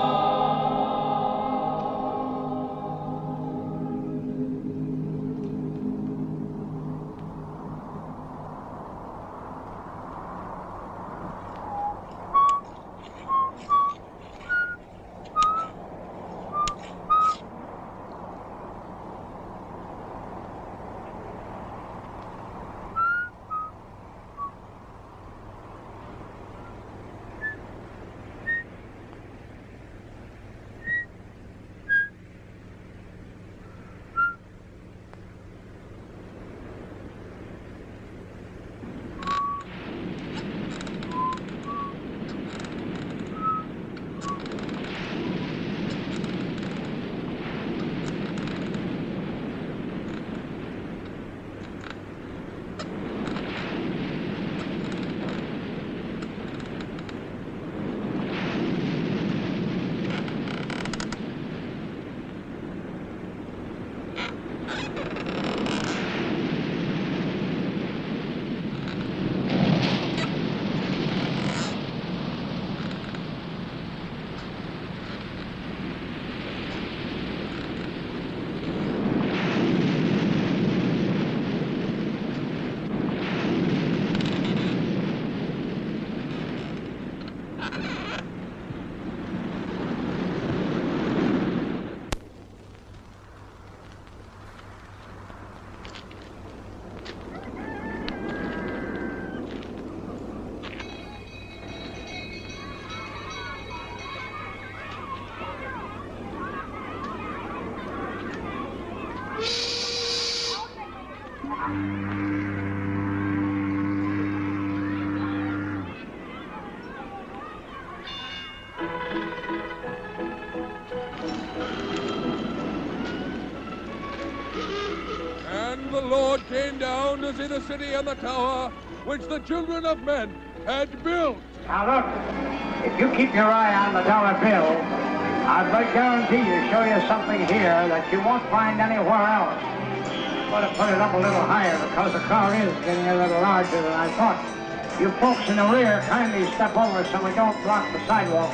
And the Lord came down to see the city and the tower which the children of men had built. Now look, if you keep your eye on the dollar bill, I but guarantee you show you something here that you won't find anywhere else. Got to put it up a little higher because the car is getting a little larger than I thought. You folks in the rear, kindly step over so we don't block the sidewalk.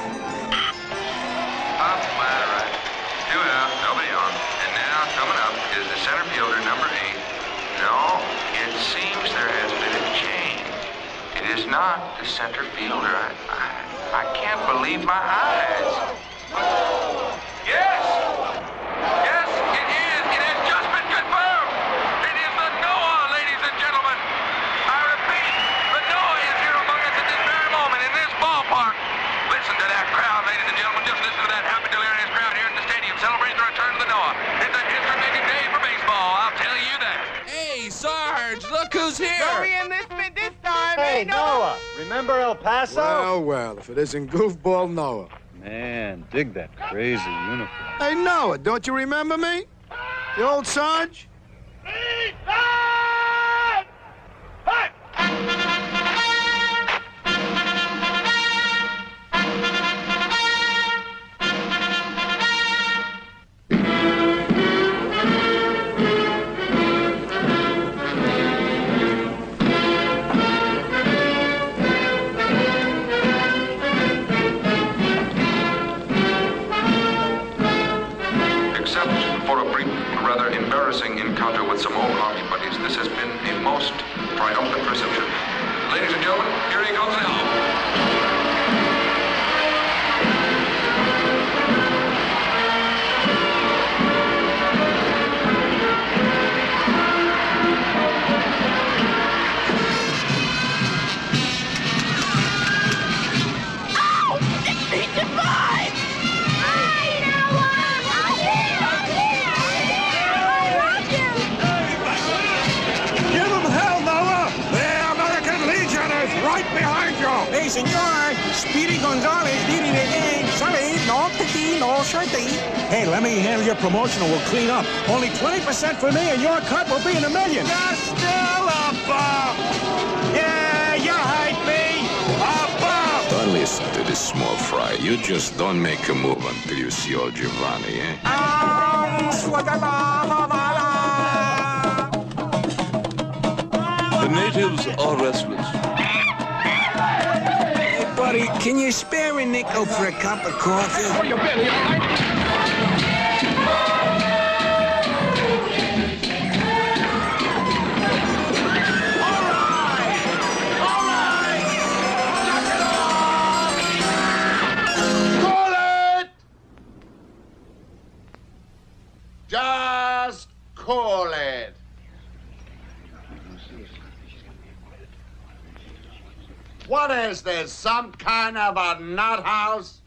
Up, ladder right. Two out, nobody on. And now coming up is the center fielder, number eight. No, it seems there has been a change. It is not the center fielder. I, I, I can't believe my eyes. Yes! Yes, it is. It has just been confirmed. It is the Noah, ladies and gentlemen. I repeat, the Noah is here among us at this very moment in this ballpark. Listen to that crowd, ladies and gentlemen. Just listen to that happy, delirious crowd here in the stadium celebrating the return of the Noah. It's a history-making day for baseball, I'll tell you that. Hey, Sarge, look who's here. Don't we enlist me this time, Hey, eh, Noah? Noah, remember El Paso? Well, well, if it isn't Goofball Noah. Man, dig that crazy uniform. Hey, Noah, don't you remember me? The old Sarge? Except for a brief, rather embarrassing encounter with some old army buddies, this has been a most triumphant reception. Ladies and gentlemen, here he comes now. Speedy Gonzales leading the game. Sorry, no tiki, no shirty. Hey, let me handle your promotion or we'll clean up. Only twenty percent for me and your cut will be in a million. You're still a bum. Yeah, you hype me. A bum. Don't listen to this small fry. You just don't make a move until you see old Giovanni, eh? Um, The natives are restless. Hey, buddy, can you spare a nickel for a cup of coffee? What are you been here, all right? Just call it. What is this, some kind of a nut house?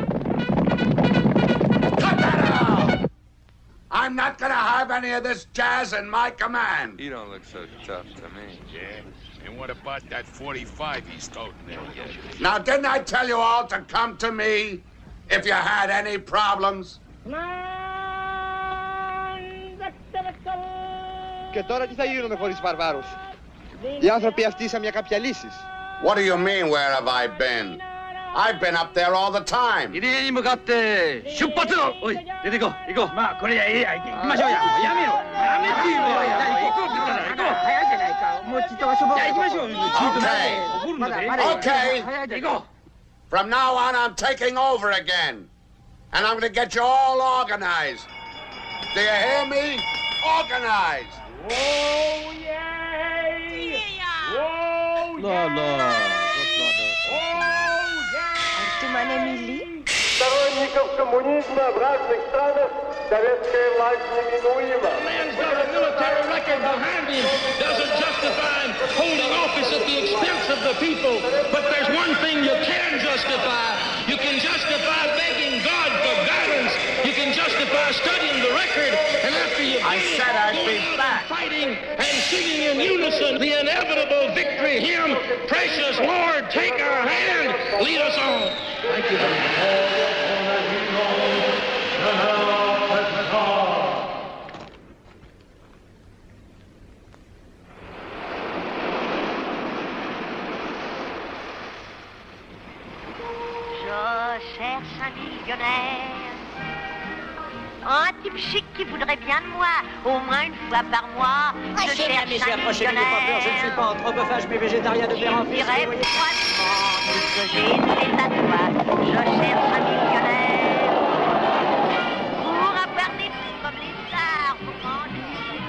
Cut that out! I'm not gonna have any of this jazz in my command. You don't look so tough to me. Yeah? And what about that forty-five he's toting there? Now, didn't I tell you all to come to me if you had any problems? Και τώρα τι θα γίνουμε χωρίς βαρβάρους? Οι άνθρωποι αυτοί ήσαν μια κάποια λύσεις. What do you mean, where have I been? I've been up there all the time. 入り江に向かって出発を。おい、出て行こう、行こう。まあ、これや、いいや、行きましょうや。やめろ、やめっていうの。行こうって言ったら、行こう。早いじゃないか。もうちょっと遊ぼう。じゃあ行きましょう。 Okay. Okay. From now on, I'm taking over again. And I'm going to get you all organized. Do you hear me? Organized. Oh, yay! Oh, No, no. Артемон Эмили? Сторонников коммунизма в разных странах советская власть неминуема. Man's got a military record behind him doesn't justify him holding office at the expense of the people. But there's one thing you can justify. You can justify begging God for guidance. You can justify studying the record. And after you I said I'd be back. Fighting and singing in unison the inevitable victory hymn, Precious Lord, take our hand, lead us on. Thank you very much. Je cherche un millionnaire, un type chic qui voudrait bien de moi, au moins une fois par mois. Je cherche un millionnaire. Je ne suis pas anthropophage, mais végétarien de père en fils. Je dirais froidement tout ce que j'ai, c'est à toi. Je cherche un millionnaire pour avoir des filles comme les stars, pour manger.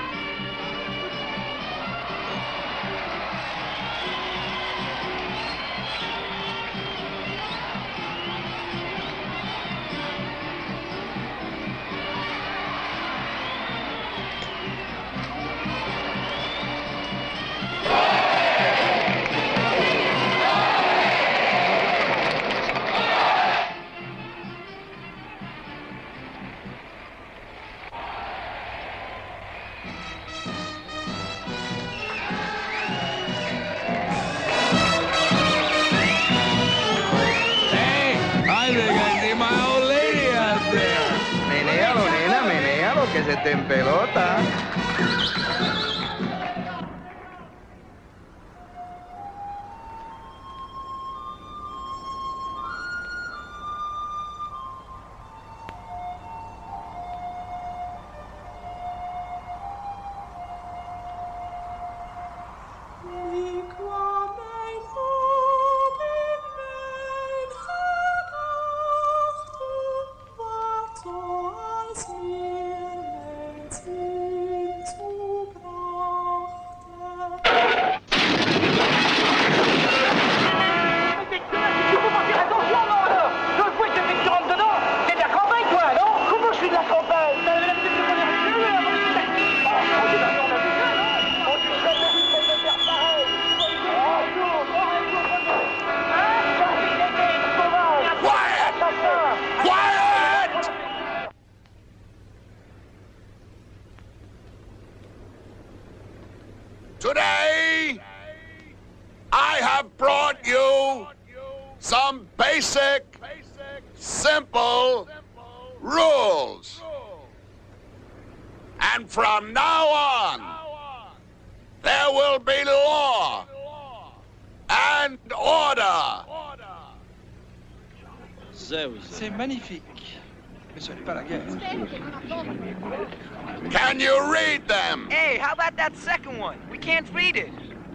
Que se te empelota. Als mir mein Sinn zu brauchen. rules. And from now on, there will be law and order. C'est magnifique. Mais ce n'est pas la guerre. Can you read them? Hey, how about that second one? We can't read it.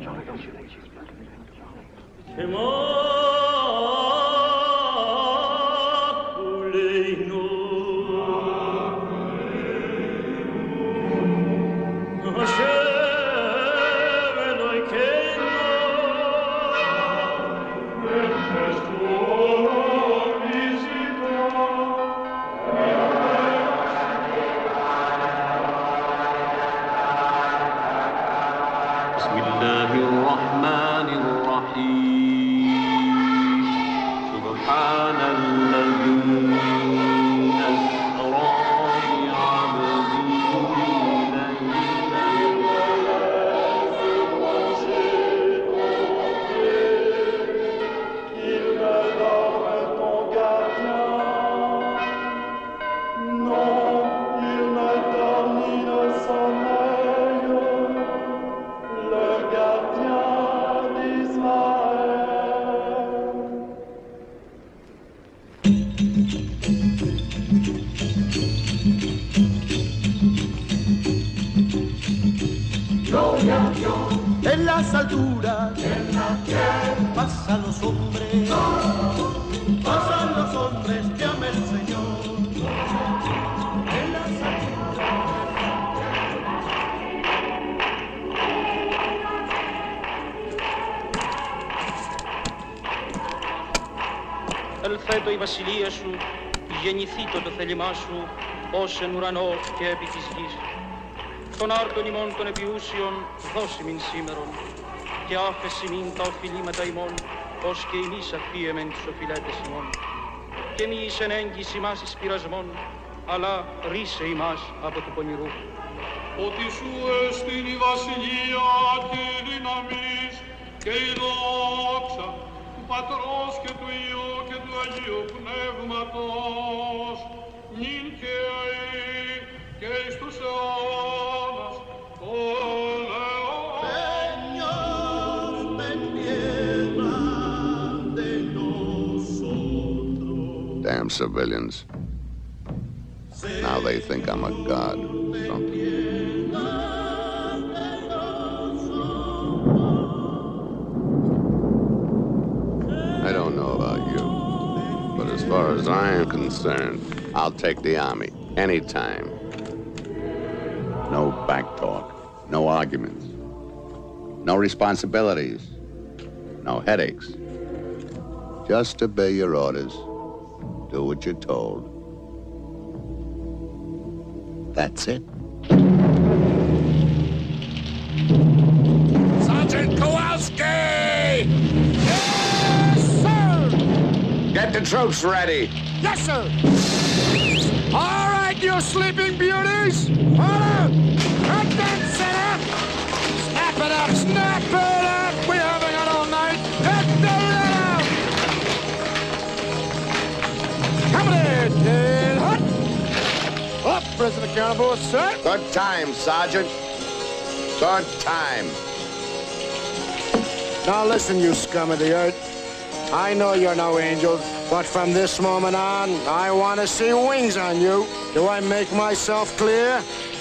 En las alturas pasan los hombres, pasan los hombres que ama el Señor. En las Ελθέτω η βασιλεία σου, γεννηθήτω το θέλημά σου, ως εν ουρανό και επί της γης. Τον άρτον ημών των επιούσιων δώσει μην σήμερον, και άφεση μην τα οφειλήματα ημών, ως και εμείς αφίεμεν τους οφειλέτες ημών. Και μη εις εν έγκυς ημάς εις πειρασμόν, αλλά ρίσε ημάς από του πονηρού. Ότι σου εστιν η βασιλεία και η δύναμις και η δόξα του Πατρός και του Υιού και του Αγίου Πνεύματος, νυν και αεί και εις τους αιώνας των αιώνων. Señor, ten piedad de nosotros. Damn civilians. Now they think I'm a god or something. I don't know about you, but as far as I am concerned, I'll take the army anytime. No back talk, no arguments, no responsibilities, no headaches. Just obey your orders, do what you're told. That's it. Sergeant Kowalski! Yes, sir! Get the troops ready. Yes, sir! All right, you sleeping beauties! Hold up! Right then, set up! Snap it up! Snap it up! We're having it all night! Hit the rhythm! Coming in, kid! Hut! Up, President Cannibal, set! Good time, Sergeant. Good time. Now listen, you scum of the earth. I know you're no angels, but from this moment on, I want to see wings on you. Do I make myself clear?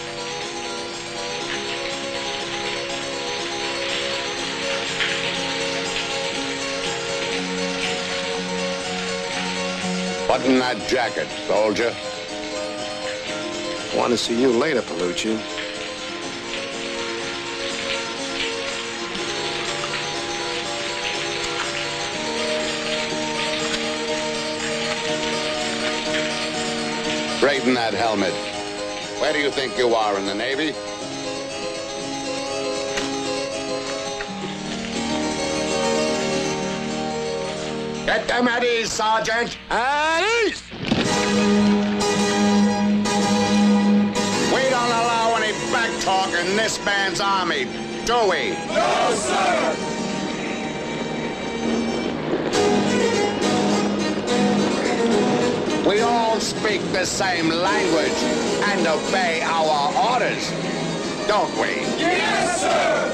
Button that jacket, soldier. Want to see you later, Palucci. Straighten that helmet. Where do you think you are, in the Navy? Get them at ease, Sergeant. At ease! We don't allow any back talk in this man's army, do we? No, sir! We all speak the same language and obey our orders, don't we? Yes, sir!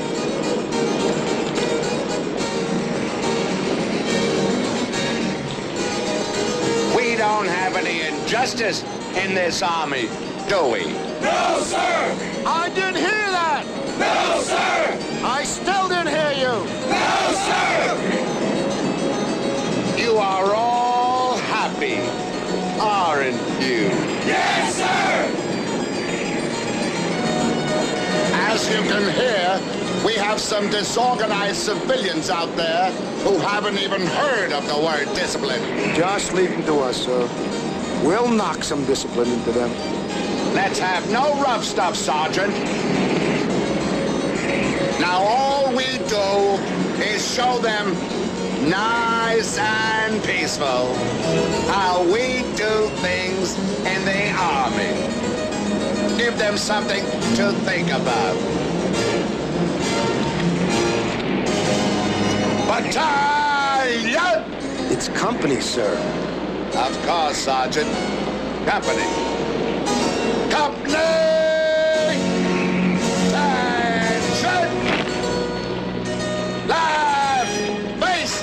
We don't have any injustice in this army, do we? No, sir! I didn't hear that! No, sir! I still didn't hear you! No, sir! You are all happy, aren't you? Yes, sir! As you can hear, we have some disorganized civilians out there who haven't even heard of the word discipline. Just leave them to us, sir. We'll knock some discipline into them. Let's have no rough stuff, Sergeant. Now all we do is show them nice and peaceful how we do things in the army. Give them something to think about. Battalion! It's company, sir. Of course, Sergeant. Company. Company! Attention! Left! Base!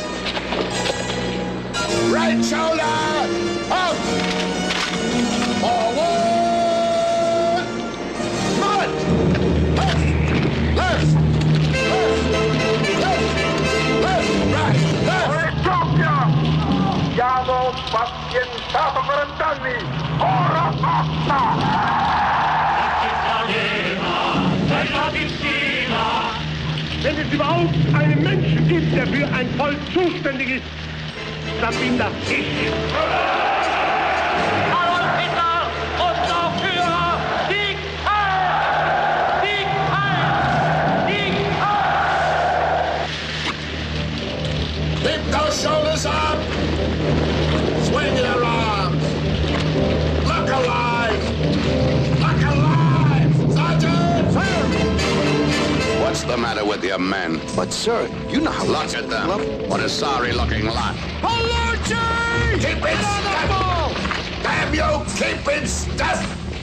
Right shoulder! Up! Forward! Front! Left! Left! Left! Left! Left! Right! Left! Siamo pazientato quarant'anni, ora basta! Wenn es überhaupt einen Menschen gibt, der für ein Volk zuständig ist, dann bin das ich. Adolf Hitler, Osterführer, Sieg heil! Sieg heil! Sieg heil! Keep those shoulders up! Swing your arms! Look alive! Look alive! Sergeant! Sir! What's the matter with your men? But, sir, you know how... Look at them. What a sorry-looking lot. Palucci! Keep it still! Damn you, keep it still!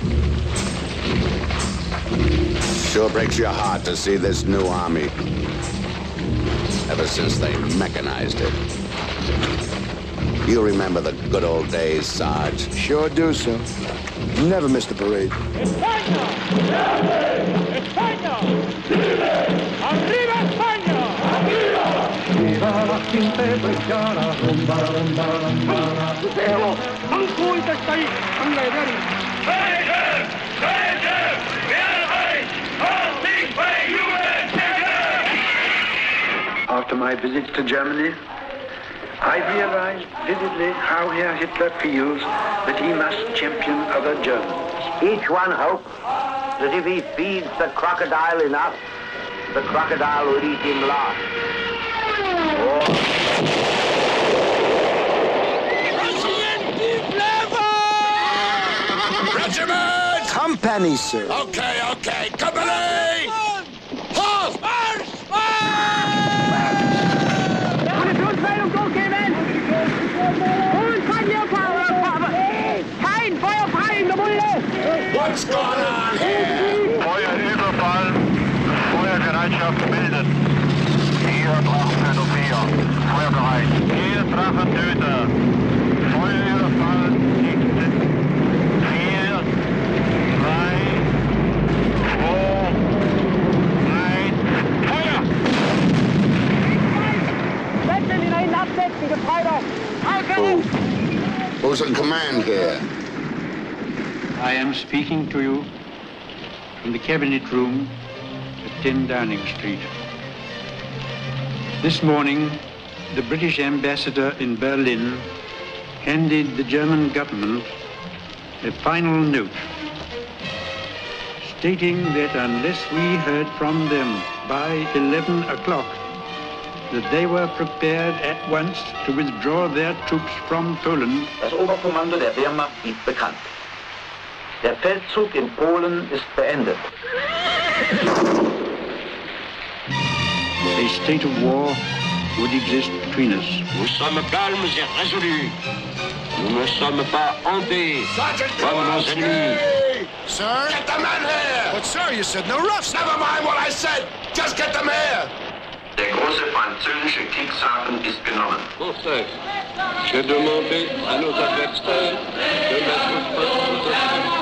Sure breaks your heart to see this new army. Ever since they mechanized it. You remember the good old days, Sarge? Sure do, sir. Never missed a parade. España! España! Arriba España! Arriba! Viva la gente cristiana, rumba, rumba, rumba. Pero, ang kuit at tayo, ang layrari. Vegen! Vegen! Mehrheit! All Sieg bei U S A! After my visit to Germany, I realized vividly how Herr Hitler feels that he must champion other Germans. Each one hopes that if he feeds the crocodile enough, the crocodile will eat him last. Oh. Regiment! Company, sir. Okay, okay, company! Halt! Marsch! Munitionsmeldung durchgeben! Und Feuerfarbe! Kein Feuer frei in der Mulde! What's going on here? Feuerüberfall, Feuerbereitschaft gebildet. Hier Drachentöter vier, Feuerbereit. Vier Drachentöter. Feuerüberfall gerichtet. Vier, drei, zwei, eins, Feuer! Setzen ihn einen absetzen, Gefreiter! Who? Who's in command here? I am speaking to you from the cabinet room at ten Downing Street. This morning, the British ambassador in Berlin handed the German government a final note stating that unless we heard from them by eleven o'clock, that they were prepared at once to withdraw their troops from Poland. Das Oberkommando der Wehrmacht gibt bekannt. Der Feldzug in Polen ist beendet. A state of war would exist between us. Nous sommes calmes et résolus. Nous ne sommes pas hantés comme nos ennemis. Sir? Get the men here! But sir, you said no roughs. Never mind what I said. Just get them here. Der große französische Kriegshafen ist genommen. Conseil, j'ai demandé à nos adversaires de mettre fin.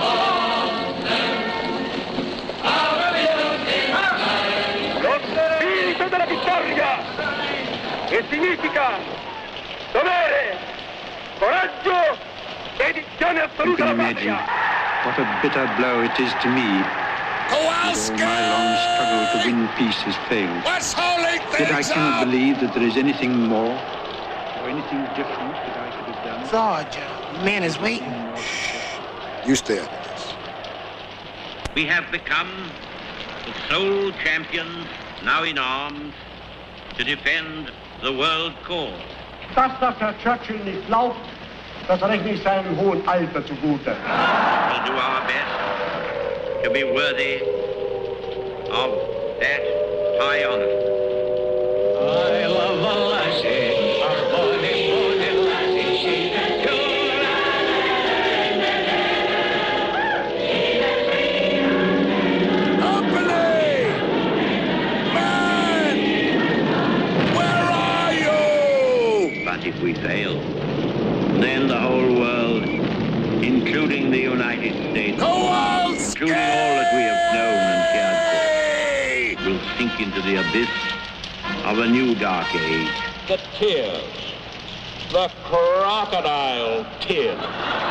Lo spirito della vittoria, che significa dovere, coraggio, dedizione You assoluta can alla imagine patria. what a bitter blow it is to me that all my long struggle to win peace has failed. What's holding Yet I things cannot up? believe that there is anything more or anything different that I could have done. Sarge, the man is waiting. You stay out of this. We have become the sole champions now in arms to defend the world cause. Dass das Herr Churchill nicht glaubt, das rechne ich seinem hohen Alter zugute. We'll do our best to be worthy of that high honor. I love a lassie, a bonny, bonny lassie, she's a Company! Man! Where are you? But if we fail, then the whole world, including the United States, including all that we have known and cared for, will sink into the abyss of a new dark age. The tears, the crocodile tears.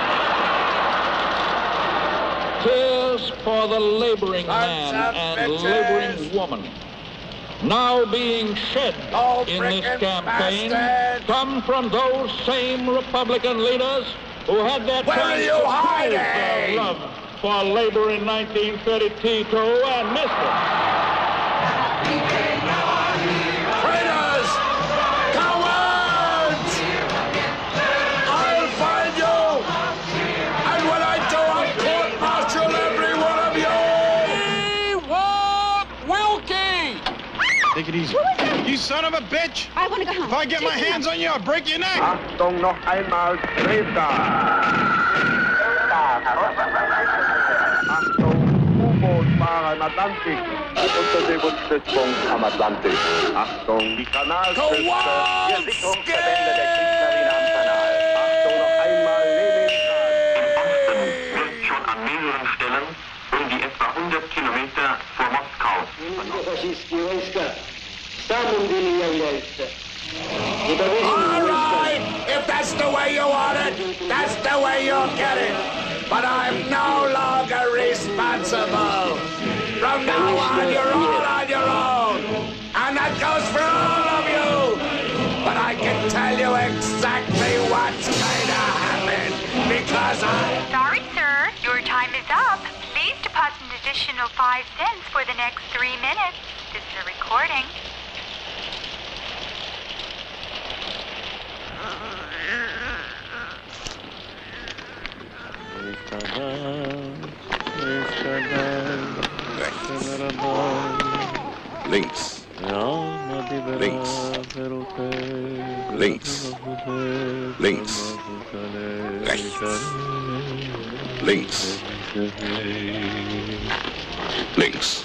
Tears for the laboring man and laboring woman, now being shed in this campaign, come from those same Republican leaders who had their Where chance are you to prove hiding? their love for labor in nineteen thirty-two and missed it. Traitors! Cowards! I'll find you! And when I do, I'll court-martial every one of you! Wilkie! Take it easy. You son of a bitch! I want to go home. If I get my hands on you, I'll break your neck! Achtung, noch einmal, Drehstar! Achtung, U-Boot-Fahrer im Atlantik. Unterseebootsstützpunkt am Atlantik. Achtung, die Kanalstütze. Die Sicherungsverbände der Kriegsmarine am Kanal. Achtung, noch einmal Leningrad. Wird schon an mehreren Stellen um die etwa hundert Kilometer vor Moskau. All right! If that's the way you want it, that's the way you'll get it. But I'm no longer responsible. From now on, you're all on your own. And that goes for all of you. But I can tell you exactly what's going to happen. Because I... Sorry, sir. Your time is up. Please deposit an additional five cents for the next three minutes. This is a recording. Links. Links. Links. Links. Rechts. Links. Links.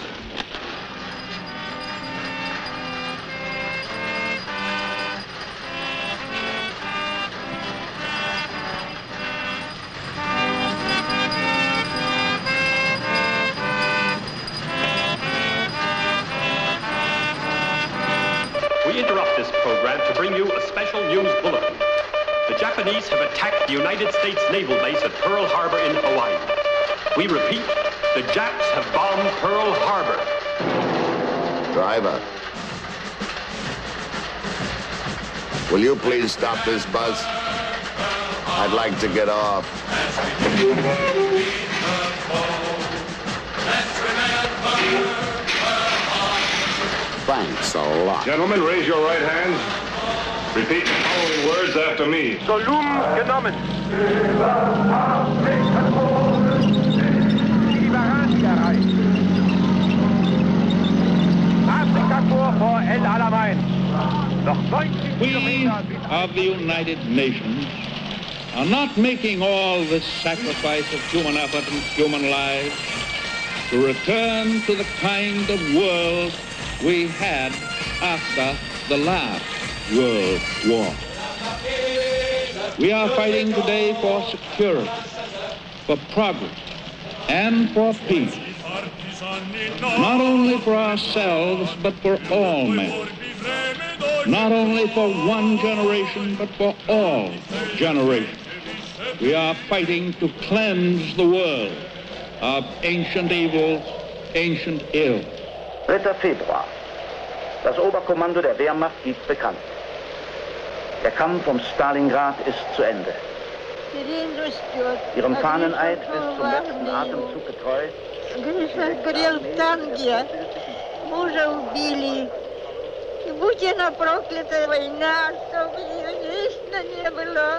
We interrupt this program to bring you a special news bulletin. The Japanese have attacked the United States Naval Base at Pearl Harbor in Hawaii. We repeat, the Japs have bombed Pearl Harbor. Driver. Will you please stop this bus? I'd like to get off. Thanks a lot. Gentlemen, raise your right hands. Repeat the following words after me. Solum genommen. Liberati erreicht. Afrika-Korps vor El Alamein. Noch neun we of the United Nations are not making all this sacrifice of human effort and human lives to return to the kind of world we had after the last World War. We are fighting today for security, for progress, and for peace. Not only for ourselves, but for all men. Not only for one generation, but for all generations. We are fighting to cleanse the world of ancient evils, ancient ills. dritter Februar. Das Oberkommando der Wehrmacht gibt bekannt. Der Kampf um Stalingrad ist zu Ende. Ihrem Fahneneid bis zum letzten Atemzug getreu. Горел танки, мужа убили. И будь она проклятая война, чтобы ее вечно не было.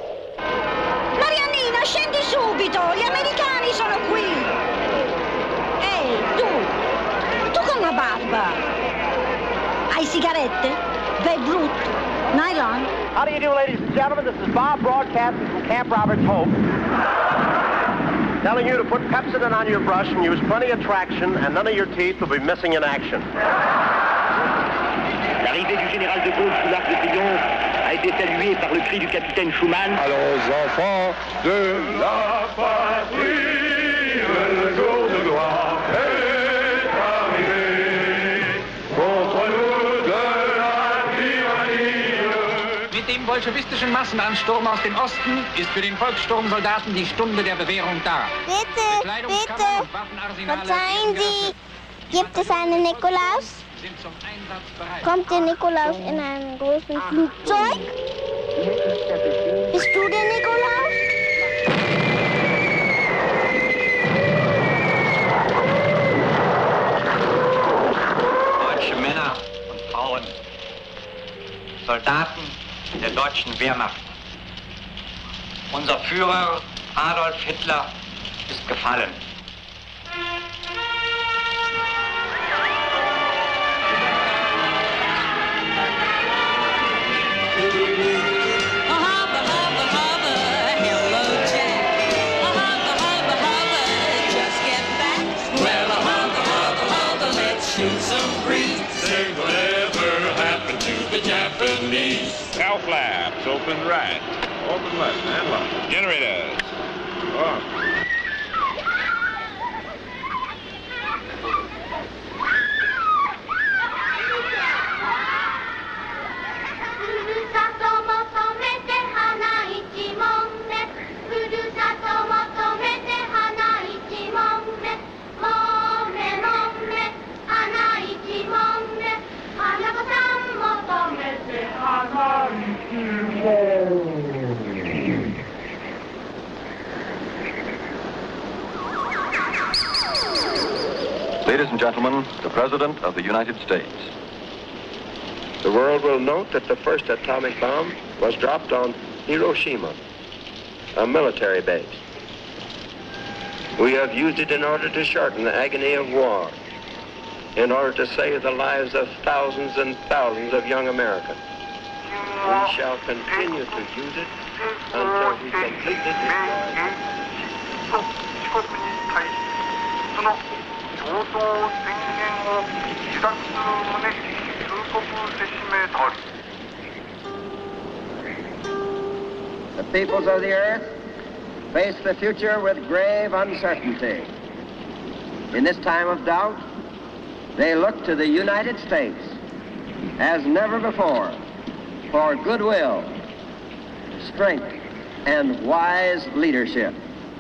Mariannina, scendi subito! Gli americani sono qui! Ehi, tu! Tu con la barba! Hai sigarette? Babe Ruth? Nylon? How do you do, ladies and gentlemen? This is Bob broadcasting from Camp Roberts Hope. Telling you to put Pepsodent on your brush and use plenty of traction, and none of your teeth will be missing in action. L'arrivée du général de Gaulle sous l'Arc de Triomphe a été saluée par le cri du capitaine Schumann. Allons, enfants de la patrie, le jour de gloire est arrivé. Contre nous de la tyrannie. Mit dem bolschewistischen Massenansturm aus dem Osten ist für den Volkssturmsoldaten die Stunde der Bewährung da. Bitte, bitte, verzeihen Sie, gibt es einen Nikolaus? Kommt der Nikolaus in einem großen Flugzeug? Bist du der Nikolaus? Deutsche Männer und Frauen, Soldaten der deutschen Wehrmacht. Unser Führer Adolf Hitler ist gefallen. Cow flaps, open right. Open left and left. Generators. Off. Ladies and gentlemen, the President of the United States. The world will note that the first atomic bomb was dropped on Hiroshima, a military base. We have used it in order to shorten the agony of war, in order to save the lives of thousands and thousands of young Americans. We shall continue to use it until we completely destroy it. 共同宣言を自殺する旨通告せしめたり The peoples of the earth face the future with grave uncertainty. In this time of doubt, they look to the United States as never before for goodwill, strength, and wise leadership.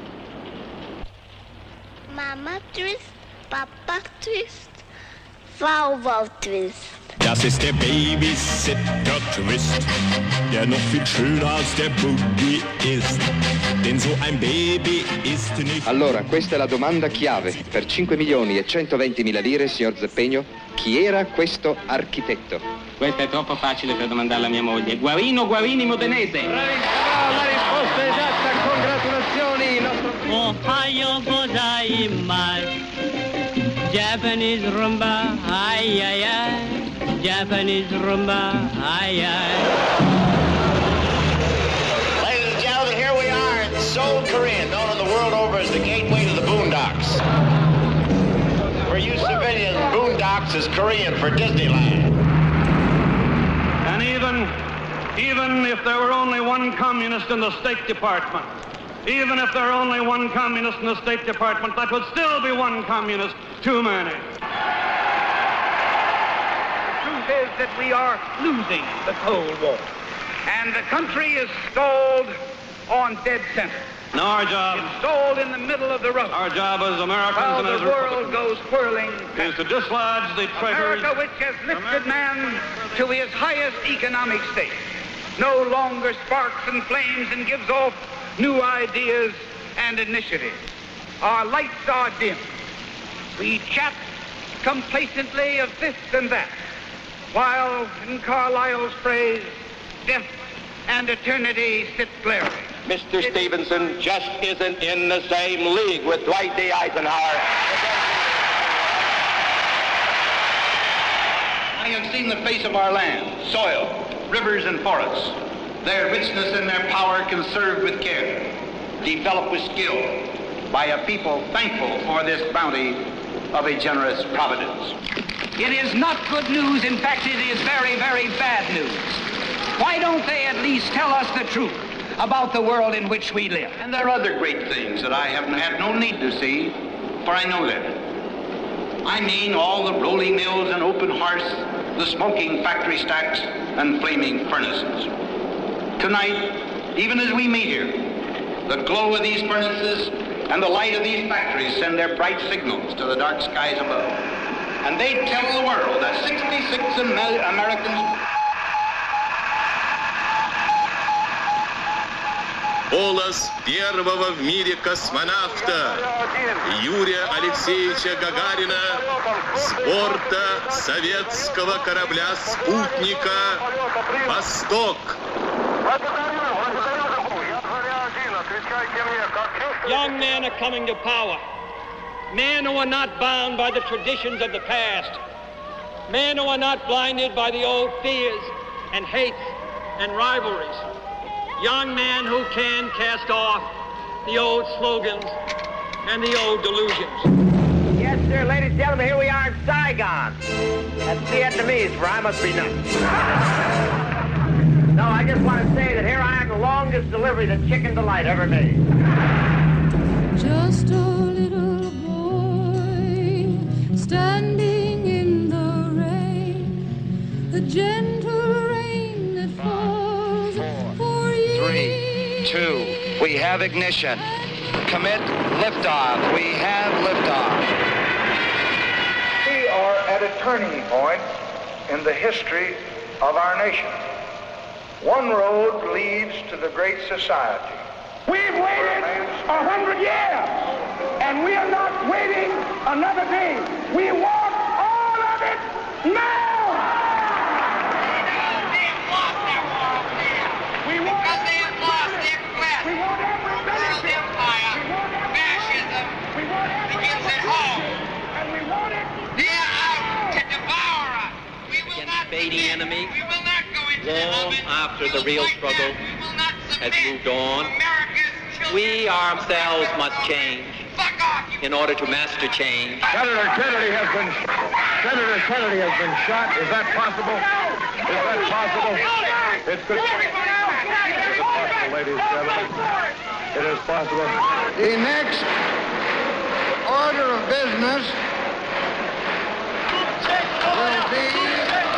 Mama twist, Papa twist, Vauval twist. Das ist der Babysitter-Twist, der noch viel schöner als der Boogie ist. Denn so ein Baby ist nicht... Allora, questa è la domanda chiave. Per cinque milioni e centoventimila lire, signor Zeppegno, chi era questo architetto? Questo è troppo facile per domandarla a mia moglie. Guarino Guarini Modenese. La risposta è esatta, congratulazioni. Nostro... Ohio gozaimasu. Japanese rumba, ay ay ay. Japanese rumba, aye, aye. Ladies and gentlemen, here we are in Seoul, Korea, known in the world over as the gateway to the boondocks. For you civilians, boondocks is Korean for Disneyland. And even, even if there were only one communist in the State Department, even if there were only one communist in the State Department, that would still be one communist too many. Is that we are losing the Cold War. And the country is stalled on dead center. And our job... It's stalled in the middle of the road. Our job as Americans while and as the world goes whirling is to dislodge the traitors... America, which has lifted man to his highest economic state, no longer sparks and flames and gives off new ideas and initiatives. Our lights are dim. We chat complacently of this and that, while, in Carlyle's phrase, death and eternity sit glaring. Mister Stevenson just isn't in the same league with Dwight D. Eisenhower. I have seen the face of our land, soil, rivers, and forests. Their richness and their power conserved with care, developed with skill by a people thankful for this bounty of a generous providence. It is not good news. In fact, it is very, very bad news. Why don't they at least tell us the truth about the world in which we live? And there are other great things that I have had no need to see, for I know them. I mean all the rolling mills and open hearths, the smoking factory stacks and flaming furnaces. Tonight, even as we meet here, the glow of these furnaces and the light of these factories send their bright signals to the dark skies above. And they tell the world that sixty-six Americans... Голос первого в мире космонавта Юрия Алексеевича Гагарина с борта советского корабля «Спутника» «Восток». Young men are coming to power. Men who are not bound by the traditions of the past. Men who are not blinded by the old fears and hates and rivalries. Young men who can cast off the old slogans and the old delusions. Yes, sir. Ladies and gentlemen, here we are in Saigon. That's Vietnamese, for I must be nuts. No, I just want to say that here I am, the longest delivery that Chicken Delight ever made. Just a little boy standing in the rain, the gentle rain that falls for you. Three, two, we have ignition. Commit liftoff. We have liftoff. We are at a turning point in the history of our nation. One road leads to the great society. We've waited a hundred years, and we are not waiting another day. We want all of it now! We want because they have lost their quest. We want every benefit. Empire, fascism begins at home. And we want it. They are out to devour us. We will not fading enemy. We will not go into Long after the real struggle has moved on, we ourselves must change in order to master change. Senator Kennedy has been Senator Kennedy has been shot. Is that possible? Is that possible? It's good. Is it possible, ladies and gentlemen? It is possible. The next order of business will be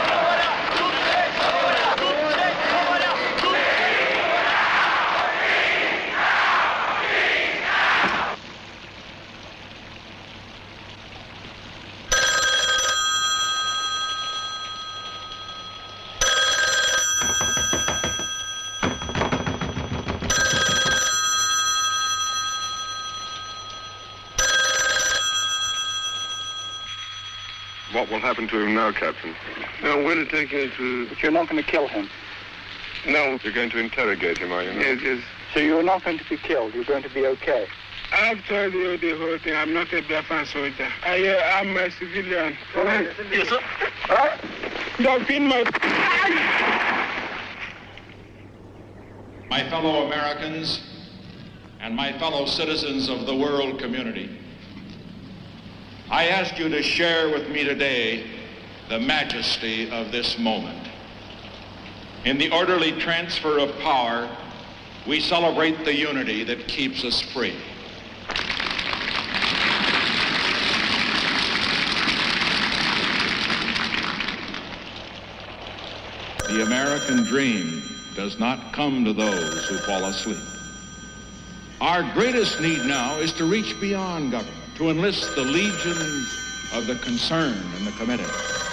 What will happen to him now, Captain? Now, we're going to take him to... But you're not going to kill him? No. You're going to interrogate him, are you not? Yes, yes. So you're not going to be killed? You're going to be okay? I've told you the whole thing. I'm not a Biafran soldier. I, uh, I'm a civilian. Yes, sir. All right? My fellow Americans and my fellow citizens of the world community, I ask you to share with me today the majesty of this moment. In the orderly transfer of power, we celebrate the unity that keeps us free. The American dream does not come to those who fall asleep. Our greatest need now is to reach beyond government, to enlist the legions of the concerned and the committed.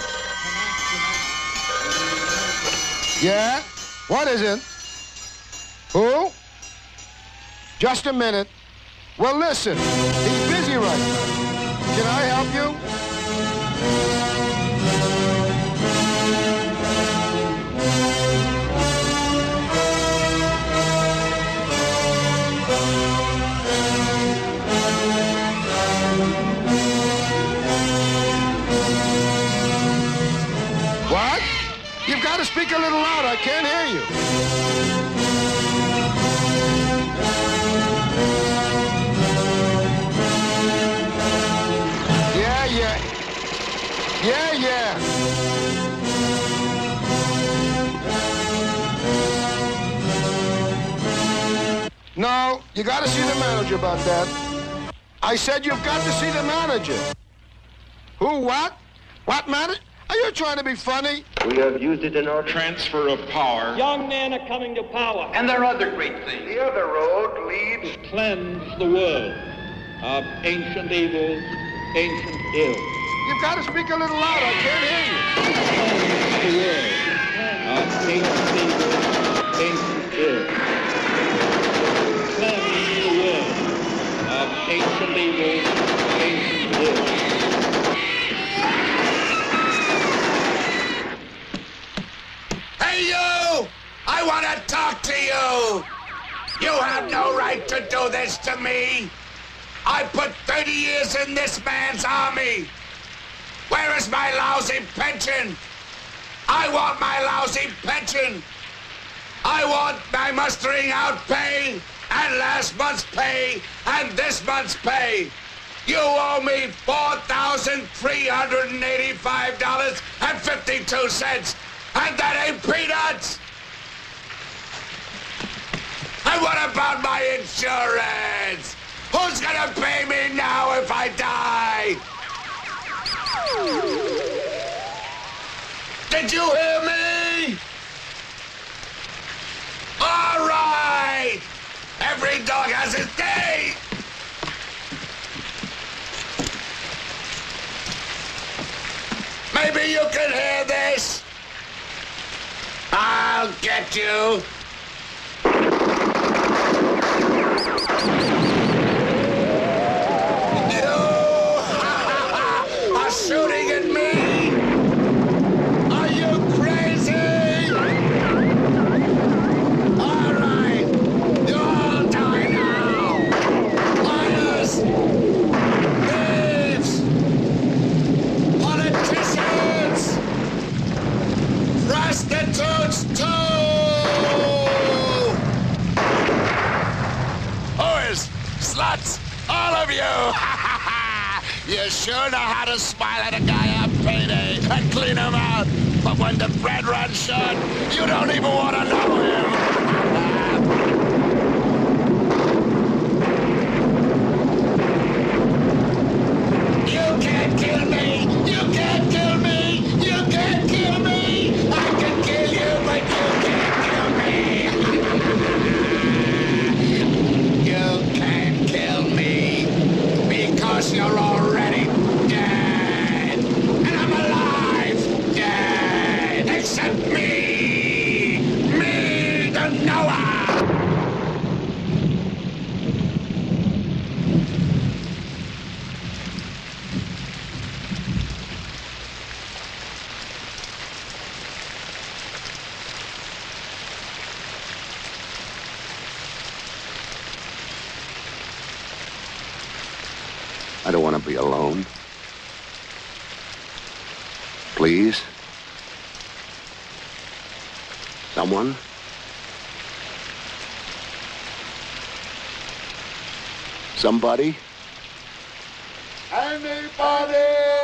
Yeah? What is it? Who? Just a minute. Well, listen, he's busy right now. Can I help you? What? You've got to speak a little louder. I can't hear you. Yeah, yeah. Yeah, yeah. No, you got to see the manager about that. I said you've got to see the manager. Who, what? What manager? Are you trying to be funny? We have used it in our transfer of power. Young men are coming to power. And there are other great things. The other road leads to cleanse the world of ancient evils, ancient ills. You've got to speak a little louder. I can't hear you. Cleanse the world of ancient evils, ancient ills. Cleanse the world of ancient evils, ancient ills. Hey, you! I want to talk to you! You have no right to do this to me! I put thirty years in this man's army! Where is my lousy pension? I want my lousy pension! I want my mustering out pay, and last month's pay, and this month's pay! You owe me four thousand three hundred eighty-five dollars and fifty-two cents! And that ain't peanuts! And what about my insurance? Who's gonna pay me now if I die? Did you hear me? All right! Every dog has his day! Maybe you can hear this? I'll get you. You are shooting at me? Are you crazy? All right, you all die now. Liars, thieves, politicians, prostitutes too! Whores, sluts, all of you! You sure know how to smile at a guy on payday and clean him out. But when the bread runs short, you don't even want to know him. You can't kill me! You can't kill me! You can't kill me! I can kill you, but you can't kill me! You can't kill me because you're already dead! And I'm alive! Dead! Except me! Me, the Noah! I don't want to be alone. Please? Someone? Somebody? Anybody?